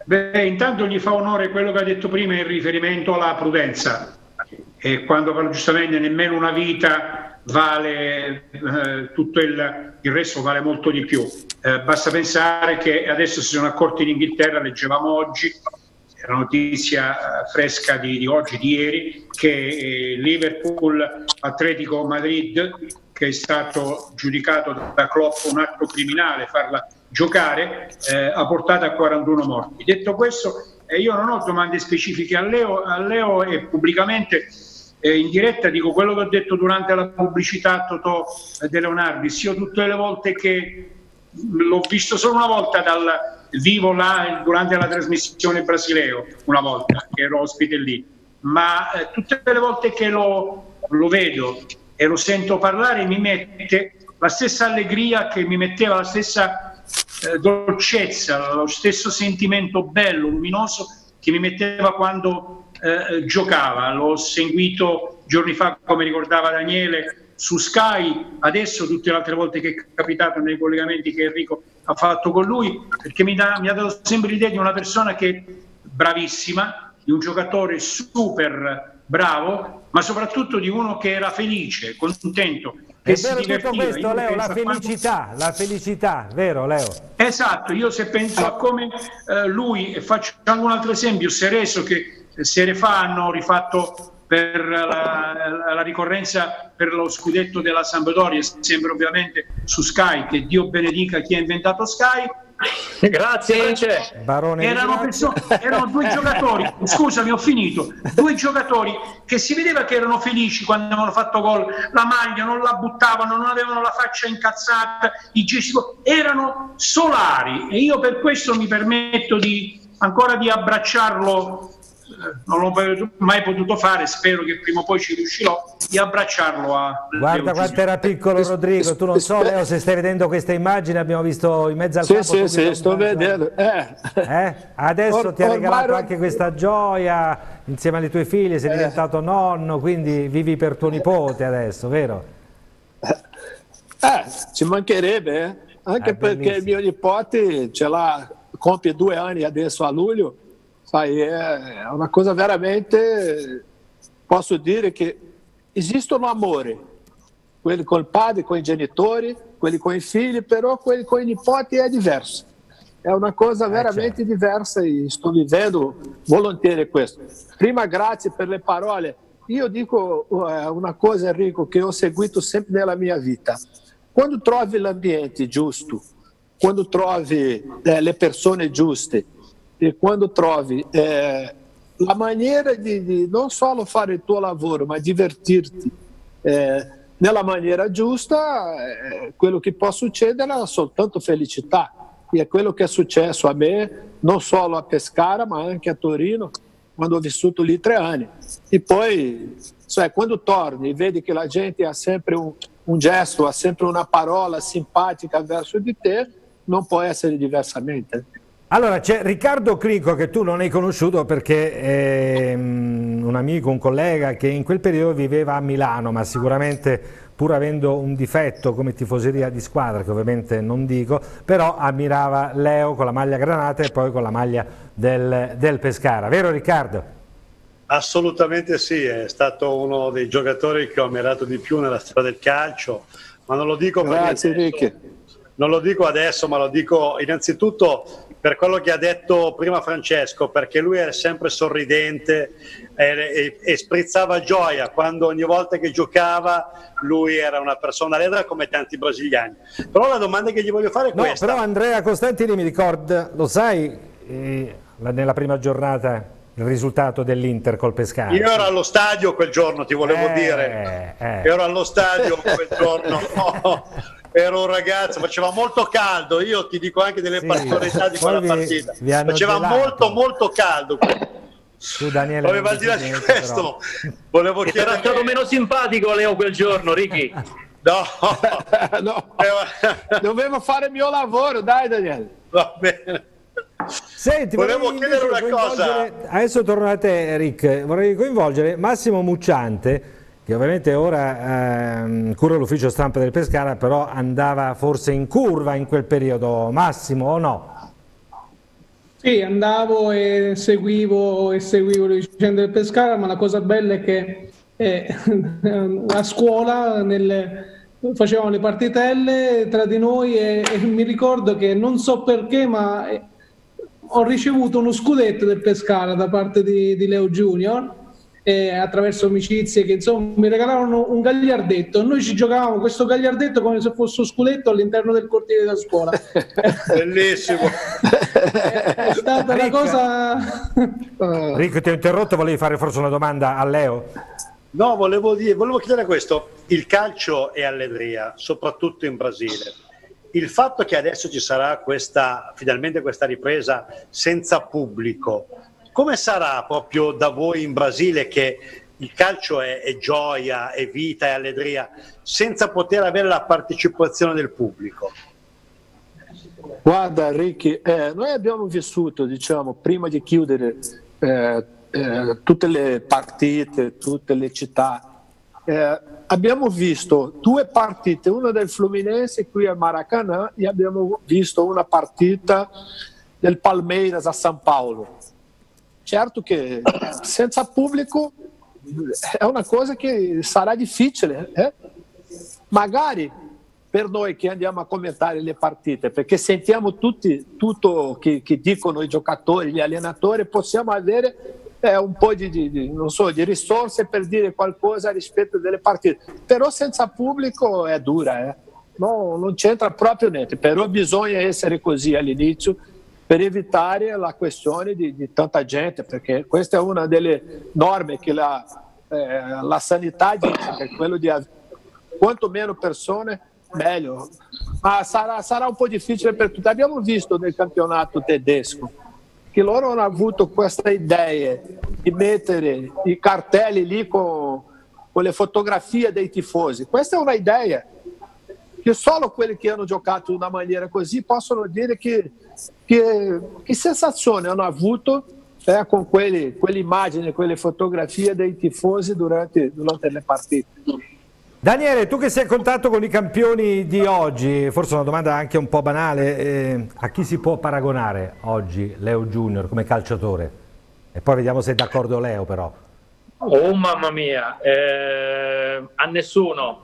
E: Beh, intanto gli fa onore quello che ha detto prima in riferimento alla prudenza, e quando parlo giustamente nemmeno una vita vale tutto il resto vale molto di più. Basta pensare che adesso si sono accorti in Inghilterra, leggevamo oggi, la notizia fresca di oggi, di ieri, che Liverpool Atletico Madrid, che è stato giudicato da Klopp un atto criminale farla giocare, ha portato a 41 morti. Detto questo, io non ho domande specifiche a Leo e pubblicamente in diretta dico quello che ho detto durante la pubblicità a Totò De Leonardis. Io tutte le volte che l'ho visto solo una volta dal vivo là durante la trasmissione Brasileo, una volta che ero ospite lì, ma tutte le volte che lo vedo e lo sento parlare mi mette la stessa allegria che mi metteva, la stessa dolcezza, lo stesso sentimento bello, luminoso che mi metteva quando giocava. L'ho seguito giorni fa, come ricordava Daniele, su Sky, adesso tutte le altre volte che è capitato nei collegamenti che Enrico ha fatto con lui, perché mi ha dato sempre l'idea di una persona che è bravissima, di un giocatore super bravo, ma soprattutto di uno che era felice, contento, che si divertiva.
A: Tutto questo, Leo, la felicità, vero Leo?
E: Esatto, io se penso a come lui, e faccio anche un altro esempio, Cerezo, che sere fa hanno rifatto per la ricorrenza per lo scudetto della Sampdoria, sempre ovviamente su Sky, che Dio benedica chi ha inventato Sky.
C: Grazie.
E: Erano due giocatori, scusami, ho finito, due giocatori che si vedeva che erano felici quando avevano fatto gol, la maglia non la buttavano, non avevano la faccia incazzata, i gesti erano solari, e io per questo mi permetto ancora di abbracciarlo. Non l'ho mai potuto fare, spero che prima o poi ci riuscirò, di abbracciarlo.
A: Guarda quanto era piccolo Rodrigo, tu non so Leo se stai vedendo queste immagini, abbiamo visto in mezzo al campo.
Q: Sì, sto vedendo.
A: Adesso ti ha regalato anche questa gioia insieme alle tue figlie, sei diventato nonno, quindi vivi per tuo nipote adesso, vero?
Q: Ci mancherebbe, anche perché il mio nipote compie 2 anni adesso a luglio. Sai, è una cosa veramente, posso dire che esistono amore, quelli con il padre, con i genitori, quelli con i figli, però quelli con i nipoti è diverso. È una cosa veramente diversa e sto vivendo volentieri questo. Prima, grazie per le parole. Io dico una cosa, Enrico, che ho seguito sempre nella mia vita. Quando trovi l'ambiente giusto, quando trovi le persone giuste, e quando trovi la maniera di non solo fare il tuo lavoro, ma divertirti nella maniera giusta, quello che può succedere è soltanto felicità. E è quello che è successo a me, non solo a Pescara, ma anche a Torino, quando ho vissuto lì 3 anni. E poi, quando torni e vedi che la gente ha sempre un gesto, ha sempre una parola simpatica verso di te, non può essere diversamente.
A: Allora c'è Riccardo Crico, che tu non hai conosciuto perché è un amico, un collega che in quel periodo viveva a Milano, ma sicuramente pur avendo un difetto come tifoseria di squadra, che ovviamente non dico, però ammirava Leo con la maglia granata e poi con la maglia del Pescara, vero Riccardo?
F: Assolutamente sì, è stato uno dei giocatori che ho ammirato di più nella storia del calcio, ma non lo dico non lo dico adesso, ma lo dico innanzitutto per quello che ha detto prima Francesco, perché lui era sempre sorridente e sprizzava gioia quando ogni volta che giocava. Lui era una persona allegra come tanti brasiliani. Però la domanda che gli voglio fare è questa.
A: Però Andrea Costantini mi ricorda, lo sai, nella prima giornata il risultato dell'Inter col Pescara.
F: Io ero allo stadio quel giorno, ti volevo dire. Ero allo stadio quel giorno. Ero un ragazzo, faceva molto caldo, io ti dico anche delle particolarità di quella partita, faceva molto caldo.
A: Tu, Daniele,
F: al di là di questo, volevo chiedere...
C: Era stato meno simpatico Leo quel giorno, Ricky.
Q: No, dovevo fare il mio lavoro, dai Daniele.
F: Va bene.
A: Senti,
F: volevo chiedere una cosa.
A: Adesso torno a te, Rick, vorrei coinvolgere Massimo Mucciante, che ovviamente ora cura l'ufficio stampa del Pescara, però andava forse in curva in quel periodo. Massimo, o no?
O: Sì, andavo e seguivo le vicende del Pescara, ma la cosa bella è che a scuola facevamo le partitelle tra di noi e mi ricordo che non so perché, ma ho ricevuto uno scudetto del Pescara da parte di Leo Junior, attraverso amicizie che insomma mi regalarono un gagliardetto. Noi ci giocavamo questo gagliardetto come se fosse un scudetto all'interno del cortile della scuola.
F: Bellissimo.
O: È stata una cosa...
A: Rico, ti ho interrotto, volevi fare forse una domanda a Leo?
F: No, volevo chiedere questo. Il calcio è allegria, soprattutto in Brasile. Il fatto che adesso ci sarà finalmente questa ripresa senza pubblico, come sarà proprio da voi in Brasile, che il calcio è gioia, è vita, è allegria, senza poter avere la partecipazione del pubblico?
Q: Guarda Ricky, noi abbiamo vissuto, diciamo, prima di chiudere tutte le partite, tutte le città, abbiamo visto 2 partite, una del Fluminense qui a Maracanã e abbiamo visto una partita del Palmeiras a San Paolo. Certo che senza pubblico è una cosa che sarà difficile, magari per noi che andiamo a commentare le partite, perché sentiamo tutto che dicono i giocatori, gli allenatori, possiamo avere un po' di risorse per dire qualcosa rispetto delle partite, però senza pubblico è dura, no, non c'entra proprio niente, però bisogna essere così all'inizio per evitare la questione di tanta gente, perché questa è una delle norme che la sanità dice, che è quello di avere quanto meno persone meglio, ma sarà un po' difficile per tutti. Abbiamo visto nel campionato tedesco che loro hanno avuto questa idea di mettere i cartelli lì con le fotografie dei tifosi. Questa è una idea che solo quelli che hanno giocato in una maniera così possono dire che sensazione hanno avuto con quelle immagini, quelle fotografie dei tifosi durante le partite.
A: Daniele, tu che sei a contatto con i campioni di oggi, forse una domanda anche un po' banale, a chi si può paragonare oggi Leo Junior come calciatore? E poi vediamo se è d'accordo Leo però.
C: Oh mamma mia, a nessuno,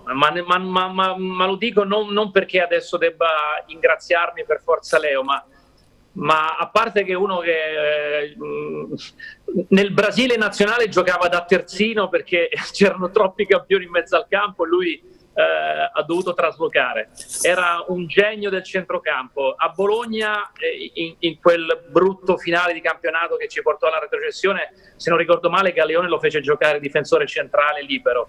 C: ma lo dico non perché adesso debba ingraziarmi per forza Leo, ma a parte che uno che nel Brasile nazionale giocava da terzino perché c'erano troppi campioni in mezzo al campo e lui ha dovuto traslocare. Era un genio del centrocampo. A Bologna, in quel brutto finale di campionato che ci portò alla retrocessione, se non ricordo male, Galeone lo fece giocare difensore centrale libero.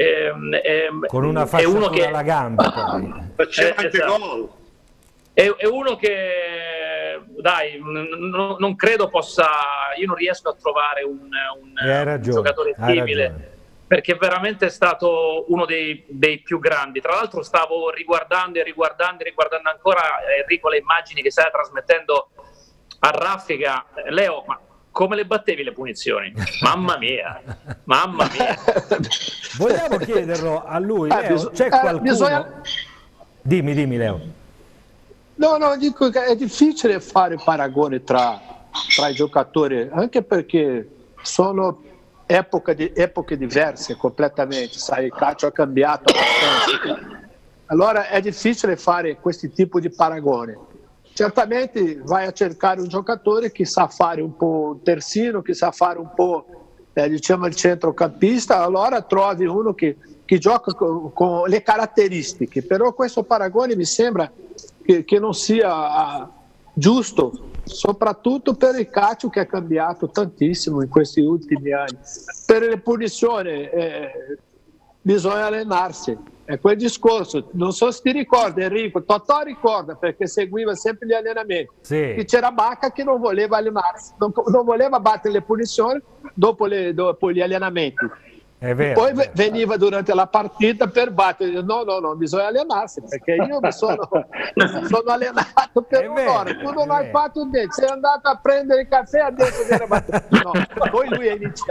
A: Con una fascia alla gamba.
F: Faceva anche gol.
C: È uno che, dai, non credo possa, io non riesco a trovare un giocatore simile, perché veramente è stato uno dei più grandi. Tra l'altro stavo riguardando ancora, Enrico, le immagini che stai trasmettendo a raffica. Leo, ma come le battevi le punizioni? Mamma mia, mamma mia.
A: Vogliamo chiederlo a lui, Leo, c'è qualcuno? Dimmi Leo.
Q: No, dico che è difficile fare paragone tra i giocatori, anche perché sono epoche diverse completamente, sai, il calcio ha cambiato abbastanza. Allora è difficile fare questi tipi di paragone. Certamente vai a cercare un giocatore che sa fare un po' un terzino, che sa fare un po' diciamo il centrocampista, allora trovi uno che gioca con le caratteristiche, però questo paragone mi sembra che non sia giusto, soprattutto per il calcio che è cambiato tantissimo in questi ultimi anni. Per le punizioni bisogna allenarsi, è quel discorso, non so se ti ricordi Enrico, Totò ricorda perché seguiva sempre gli allenamenti,
A: sì.
Q: Che c'era Bacca che non voleva allenarsi, non voleva battere le punizioni dopo gli allenamenti. Poi veniva durante la partita per battere, no, bisogna allenarsi perché io mi sono allenato per un'ora, tu non hai fatto niente, sei andato a prendere il caffè adesso viene battere. No. Poi lui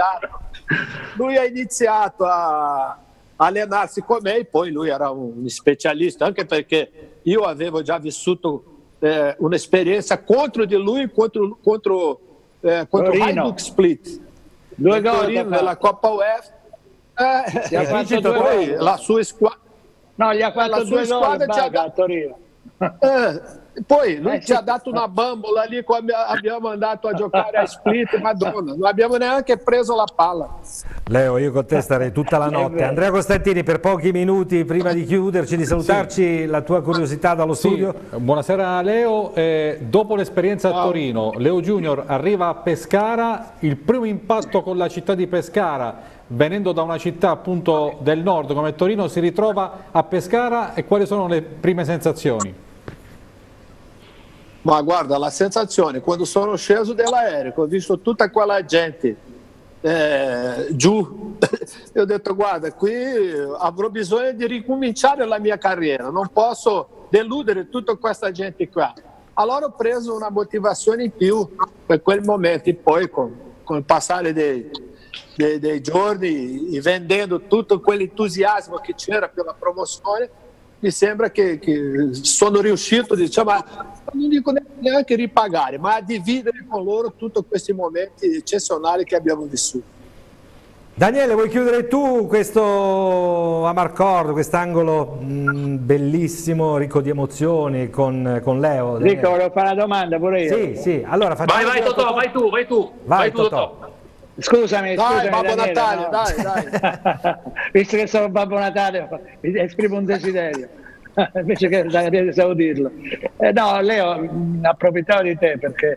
Q: ha iniziato a allenarsi con me, poi lui era un specialista, anche perché io avevo già vissuto un'esperienza contro di lui, contro Hajduk Split, Torino della Coppa UEFA. Poi la sua squadra,
D: no, gli ha fatto
Q: la sua squadra
D: a Torino.
Q: Poi lui ci ha dato una bambola lì quando abbiamo andato a giocare a Split, Madonna, non abbiamo neanche preso la palla.
A: Leo, io con te starei tutta la notte. Andrea Costantini, per pochi minuti prima di chiuderci, di salutarci, la tua curiosità dallo studio.
B: Buonasera Leo, dopo l'esperienza a Torino, Leo Junior arriva a Pescara, il primo impatto con la città di Pescara, venendo da una città appunto del nord come Torino, si ritrova a Pescara, e quali sono le prime sensazioni?
Q: Ma guarda, la sensazione, quando sono sceso dall'aereo, ho visto tutta quella gente giù, io ho detto guarda, qui avrò bisogno di ricominciare la mia carriera, non posso deludere tutta questa gente qua. Allora ho preso una motivazione in più per quel momento, e poi con il passare dei giorni, vendendo tutto quell'entusiasmo che c'era per la promozione, mi sembra che sono riuscito, diciamo, non dico neanche ripagare, ma a dividere con loro tutti questi momenti eccezionali che abbiamo vissuto.
A: Daniele, vuoi chiudere tu questo Amarcord, quest'angolo bellissimo, ricco di emozioni con Leo?
D: Ricco, volevo fare una domanda pure io.
A: Sì, allora facciamo...
C: Vai Totò, vai tu Totò.
D: Scusami,
Q: Babbo
D: Daniele,
Q: Natale,
D: no?
Q: dai.
D: Visto che sono Babbo Natale, esprimo un desiderio, invece che devo dirlo. No, Leo, approfittavo di te perché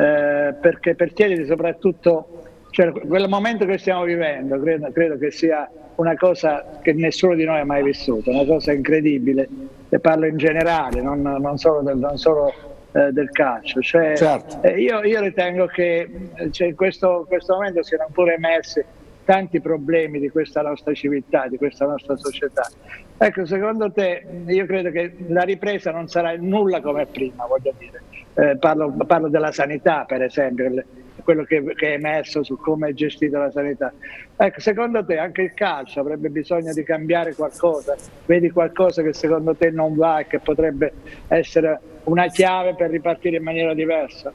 D: per chiederti soprattutto, cioè, quel momento che stiamo vivendo, credo che sia una cosa che nessuno di noi ha mai vissuto, una cosa incredibile, e parlo in generale, non solo del calcio. Cioè, certo. Io ritengo che in questo momento siano pure emersi tanti problemi di questa nostra civiltà, di questa nostra società. Ecco, secondo te, io credo che la ripresa non sarà nulla come prima, voglio dire. Parlo della sanità, per esempio, quello che è emerso su come è gestita la sanità. Ecco, secondo te anche il calcio avrebbe bisogno di cambiare qualcosa? Vedi qualcosa che secondo te non va e che potrebbe essere una chiave per ripartire in maniera diversa?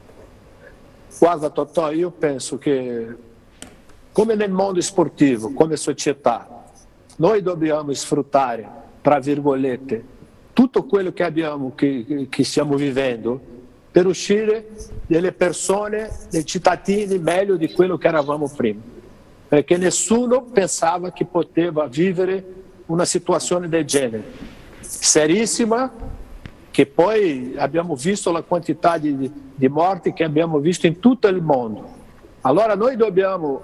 Q: Guarda Totò, io penso che come nel mondo sportivo, come società, noi dobbiamo sfruttare, tra virgolette, tutto quello che abbiamo, che stiamo vivendo, per uscire delle persone, dei cittadini meglio di quello che eravamo prima, perché nessuno pensava che poteva vivere una situazione del genere, serissima, che poi abbiamo visto la quantità di morti che abbiamo visto in tutto il mondo. Allora noi dobbiamo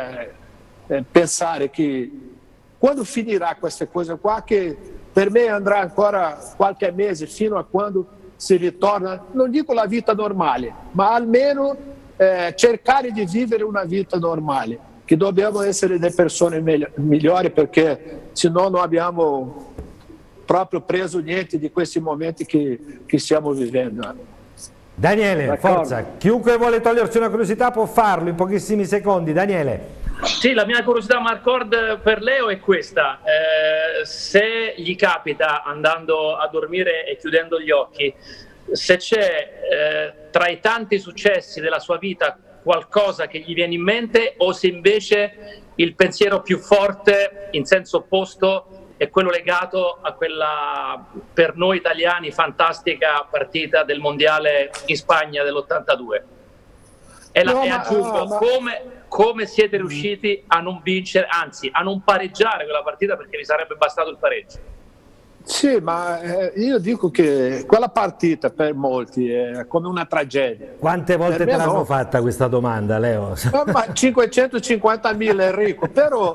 Q: pensare che quando finirà queste cose qua, che per me andrà ancora qualche mese fino a quando si ritorna, non dico la vita normale, ma almeno cercare di vivere una vita normale, che dobbiamo essere delle persone migliori, perché se no non abbiamo proprio preso niente di questi momenti che stiamo vivendo.
A: Daniele, forza, chiunque vuole togliersi una curiosità può farlo in pochissimi secondi. Daniele.
C: Sì, la mia curiosità Amarcord per Leo è questa: se gli capita, andando a dormire e chiudendo gli occhi, se c'è tra i tanti successi della sua vita qualcosa che gli viene in mente, o se invece il pensiero più forte in senso opposto è quello legato a quella, per noi italiani, fantastica partita del mondiale in Spagna dell'82. E aggiungo, come siete riusciti a non vincere, anzi a non pareggiare quella partita, perché vi sarebbe bastato il pareggio?
Q: Sì, ma io dico che quella partita per molti è come una tragedia.
A: Quante volte te l'hanno fatta questa domanda, Leo?
Q: Ma 550.000 Enrico, però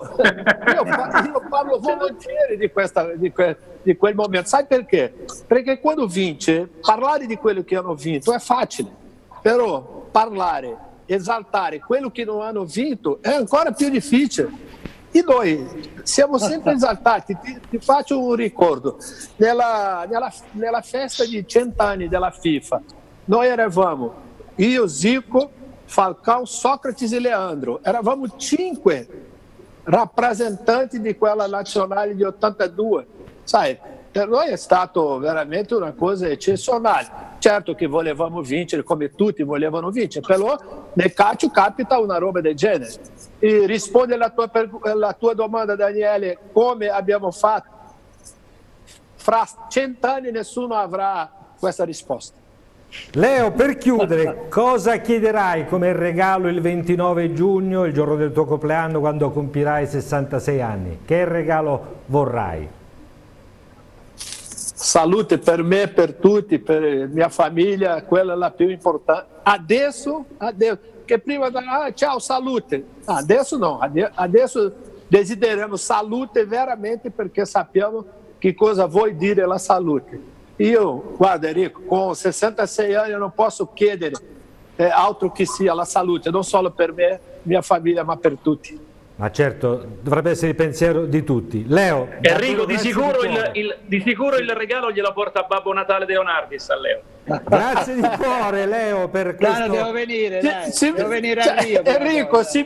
Q: io parlo volentieri di quel momento. Sai perché? Perché quando vince, parlare di quello che hanno vinto è facile, però parlare, esaltare quello che non hanno vinto è ancora più difficile. E noi siamo sempre esaltati. Ti faccio un ricordo: nella festa di 100 anni della FIFA, noi eravamo io, Zico, Falcao, Socrates e Leandro. Eravamo 5 rappresentanti di quella nazionale di 82. Sai, per noi è stato veramente una cosa eccezionale. certo che volevamo vincere, come tutti volevano vincere, però nel calcio capita una roba del genere. E risponde alla tua domanda, Daniele, come abbiamo fatto? Fra 100 anni nessuno avrà questa risposta.
A: Leo, per chiudere, cosa chiederai come regalo il 29 giugno, il giorno del tuo compleanno, quando compirai 66 anni? Che regalo vorrai?
Q: Salute per me, per tutti, per mia famiglia, quella è la più importante. Adesso, che prima ciao, salute. Adesso no, adesso desideriamo salute veramente, perché sappiamo che cosa vuol dire la salute. Io, guarda Enrico, con 66 anni non posso chiedere altro che sia la salute, non solo per me, mia famiglia, ma per tutti.
A: Ma certo, dovrebbe essere il pensiero di tutti. Leo,
C: Enrico, di sicuro il regalo glielo porta Babbo Natale Leonardis a Leo.
A: Grazie di cuore, Leo, per questo.
D: No, devo venire, dai. Devo venire anch'io.
Q: Enrico, se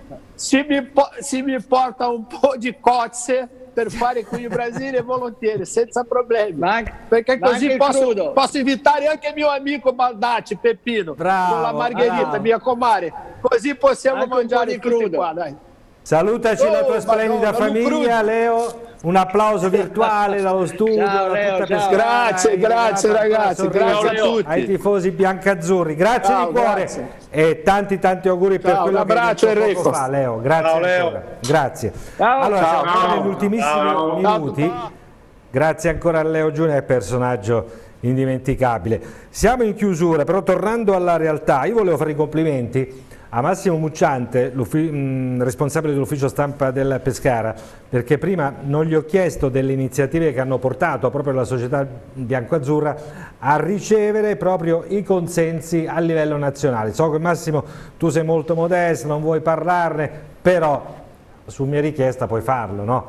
Q: mi porta un po' di cozze per fare qui in Brasile, volentieri, senza problemi. Perché così posso invitare anche mio amico Baldacci, Peppino, con la Margherita, mia comare. Così possiamo anche mangiare tutti qua, dai.
A: Salutaci la tua splendida famiglia, Leo. Un applauso virtuale dallo studio.
Q: Ciao, Leo, ciao. Grazie ragazzi, grazie a tutti.
A: Ai tifosi biancazzurri, grazie di cuore e tanti auguri per quello che hai detto poco fa, Leo. Grazie.
F: Ciao, Leo.
A: Grazie. Allora, siamo ancora negli ultimissimi minuti. Grazie ancora a Leo Giunia, personaggio indimenticabile. Siamo in chiusura, però tornando alla realtà, io volevo fare i complimenti a Massimo Mucciante, responsabile dell'ufficio stampa del Pescara, perché prima non gli ho chiesto delle iniziative che hanno portato proprio la società biancoazzurra a ricevere proprio i consensi a livello nazionale. So che Massimo tu sei molto modesto, non vuoi parlarne, però su mia richiesta puoi farlo, no?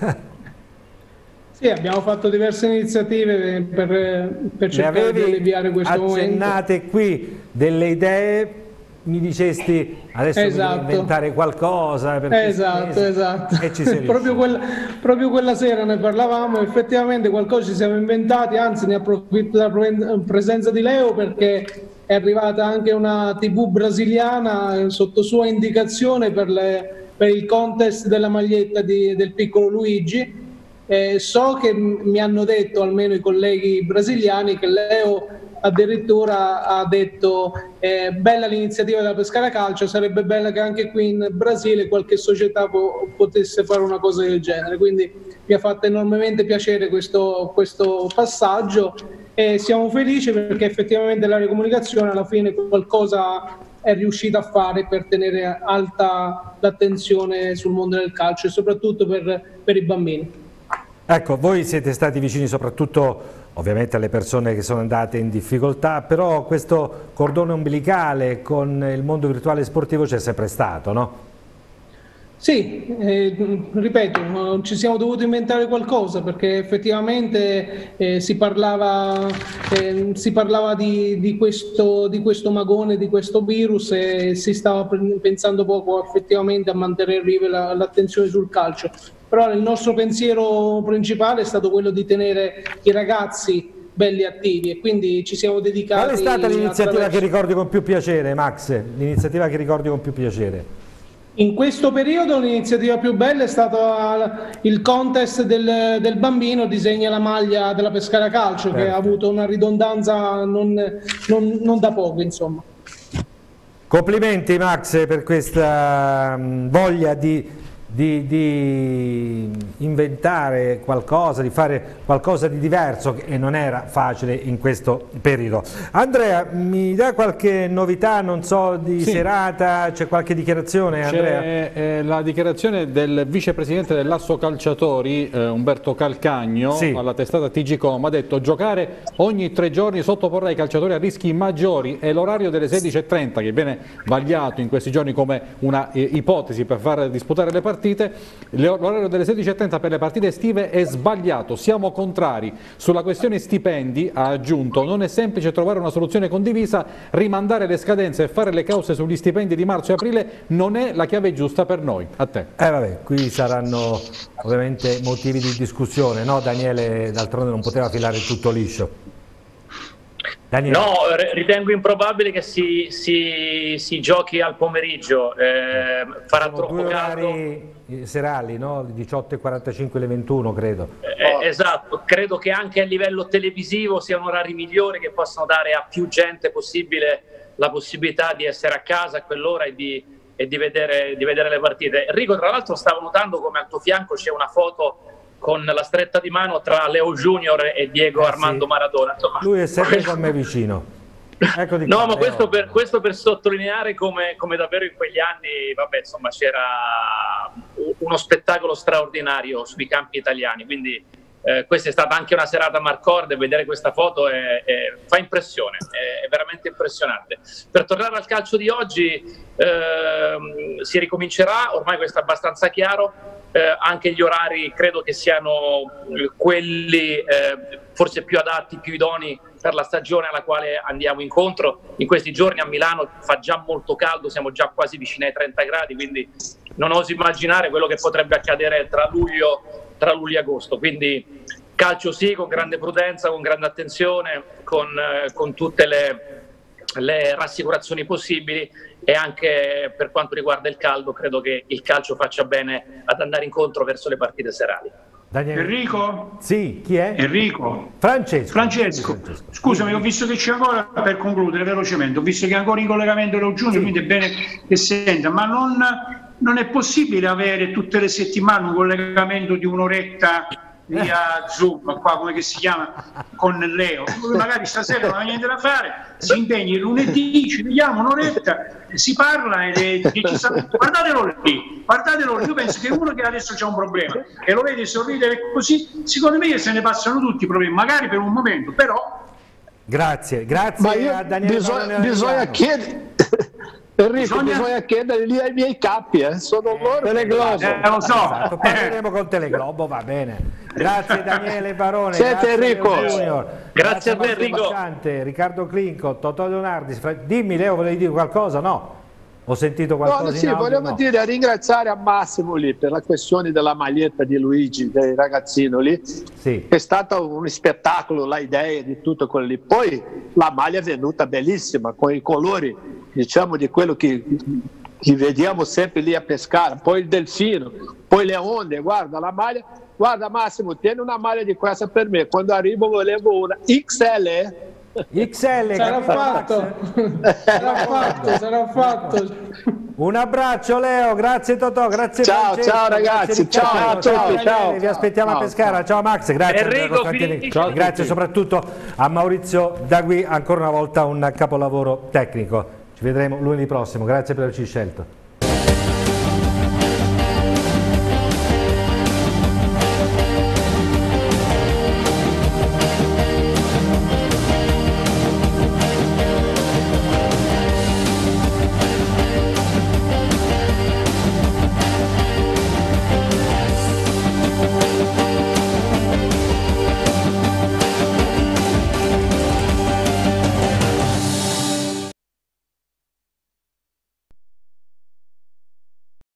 O: Sì, abbiamo fatto diverse iniziative per cercare di alleviare questo momento.
A: Accennate qui delle idee. Mi dicesti adesso mi devo inventare qualcosa
O: esatto.
A: E ci sei
O: proprio quella sera ne parlavamo, effettivamente qualcosa ci siamo inventati, anzi ne approfitto della presenza di Leo perché è arrivata anche una TV brasiliana sotto sua indicazione per il contest della maglietta del piccolo Luigi. So che mi hanno detto, almeno i colleghi brasiliani, che Leo addirittura ha detto bella l'iniziativa della Pescara Calcio, sarebbe bella che anche qui in Brasile qualche società potesse fare una cosa del genere, quindi mi ha fatto enormemente piacere questo passaggio e siamo felici perché effettivamente l'area comunicazione alla fine qualcosa è riuscita a fare per tenere alta l'attenzione sul mondo del calcio e soprattutto per i bambini.
A: Ecco, voi siete stati vicini soprattutto ovviamente alle persone che sono andate in difficoltà, però questo cordone ombelicale con il mondo virtuale sportivo c'è sempre stato, no?
O: Sì, ripeto, ci siamo dovuti inventare qualcosa perché effettivamente si parlava di questo magone, di questo virus e si stava pensando poco effettivamente a mantenere viva l'attenzione sul calcio. Però il nostro pensiero principale è stato quello di tenere i ragazzi belli attivi e quindi ci siamo dedicati.
A: Qual è stata l'iniziativa che ricordi con più piacere, Max? L'iniziativa che ricordi con più piacere?
O: In questo periodo l'iniziativa più bella è stata il contest del bambino disegna la maglia della Pescara Calcio, che ha avuto una ridondanza non da poco, insomma.
A: Complimenti Max per questa voglia di inventare qualcosa, di fare qualcosa di diverso e non era facile in questo periodo. Andrea, mi dà qualche novità, non so, di serata, c'è qualche dichiarazione Andrea?
B: C'è la dichiarazione del vicepresidente dell'Asso Calciatori Umberto Calcagno alla testata TG.com, ha detto: giocare ogni 3 giorni sottoporrà i calciatori a rischi maggiori e l'orario delle 16:30 che viene vagliato in questi giorni come una ipotesi per far disputare le partite, l'orario delle 16:30 per le partite estive è sbagliato, siamo contrari. Sulla questione stipendi, ha aggiunto, non è semplice trovare una soluzione condivisa, rimandare le scadenze e fare le cause sugli stipendi di marzo e aprile non è la chiave giusta per noi. A te.
A: Vabbè, qui saranno ovviamente motivi di discussione, no Daniele? D'altronde non poteva filare tutto liscio. Daniele.
C: No, ritengo improbabile che si giochi al pomeriggio, farà
A: Sono
C: troppo caldo.
A: orari serali, no? 18:45 alle 21 credo.
C: Esatto, credo che anche a livello televisivo siano orari migliori che possano dare a più gente possibile la possibilità di essere a casa a quell'ora e di vedere le partite. Enrico, tra l'altro stavo notando come al tuo fianco c'è una foto con la stretta di mano tra Leo Junior e Diego Armando Maradona. Insomma,
A: lui è sempre con me vicino. Ecco di
C: no, ma questo per sottolineare come davvero in quegli anni, vabbè, insomma, c'era uno spettacolo straordinario sui campi italiani, quindi questa è stata anche una serata Marcord e vedere questa foto fa impressione, è veramente impressionante. Per tornare al calcio di oggi, si ricomincerà, ormai questo è abbastanza chiaro. Anche gli orari credo che siano quelli forse più adatti, più idonei per la stagione alla quale andiamo incontro. In questi giorni a Milano fa già molto caldo, siamo già quasi vicini ai 30 gradi, quindi non oso immaginare quello che potrebbe accadere tra luglio e agosto. Quindi calcio sì, con grande prudenza, con grande attenzione, con tutte le rassicurazioni possibili, e anche per quanto riguarda il caldo credo che il calcio faccia bene ad andare incontro verso le partite serali.
A: Daniele.
E: Enrico?
A: Sì, chi è?
E: Enrico.
A: Francesco.
E: Scusami, ho visto che c'è ancora, per concludere velocemente, ho visto che è ancora in collegamento Leo Junior, quindi è bene che senta, ma non è possibile avere tutte le settimane un collegamento di un'oretta via Zoom, qua come che si chiama, con Leo? Magari stasera non ha niente da fare, si impegni lunedì, ci vediamo un'oretta, si parla e ci sta... guardatelo lì, io penso che uno che adesso c'è un problema e lo vede sorridere così, secondo me se ne passano tutti i problemi, magari per un momento, però...
A: Grazie a Daniele.
Q: Bisogna chiedere... Enrico, bisogna chiedere lì ai miei capi, sono loro.
E: Teleglobo, lo so.
A: Esatto, parleremo con Teleglobo, va bene. Grazie Daniele Barone.
Q: Siete Enrico.
C: Grazie a te Enrico.
A: Bacciante, Riccardo Clinco, Totò Leonardi. Dimmi Leo, volevi dire qualcosa? No? Ho sentito qualcosa in audio?
Q: Volevo dire, ringraziare a Massimo lì per la questione della maglietta di Luigi, del ragazzino lì.
A: Sì.
Q: È stato un spettacolo, l'idea di tutto quello lì. Poi la maglia è venuta bellissima, con i colori, diciamo, di quello che vediamo sempre lì a Pescara. Poi il delfino, poi le onde, guarda la maglia. Guarda Massimo, tieni una maglia di questa per me, quando arrivo volevo una XL.
O: Sarà fatto.
A: Un abbraccio Leo, grazie Totò, grazie
Q: ciao,
A: Francesco,
Q: ciao ragazzi,
A: ciao a tutti,
Q: ciao.
A: Vi aspettiamo a Pescara, ciao Max, grazie
C: Enrico,
A: grazie soprattutto a Maurizio Dagui, ancora una volta un capolavoro tecnico. Ci vedremo lunedì prossimo, grazie per averci scelto.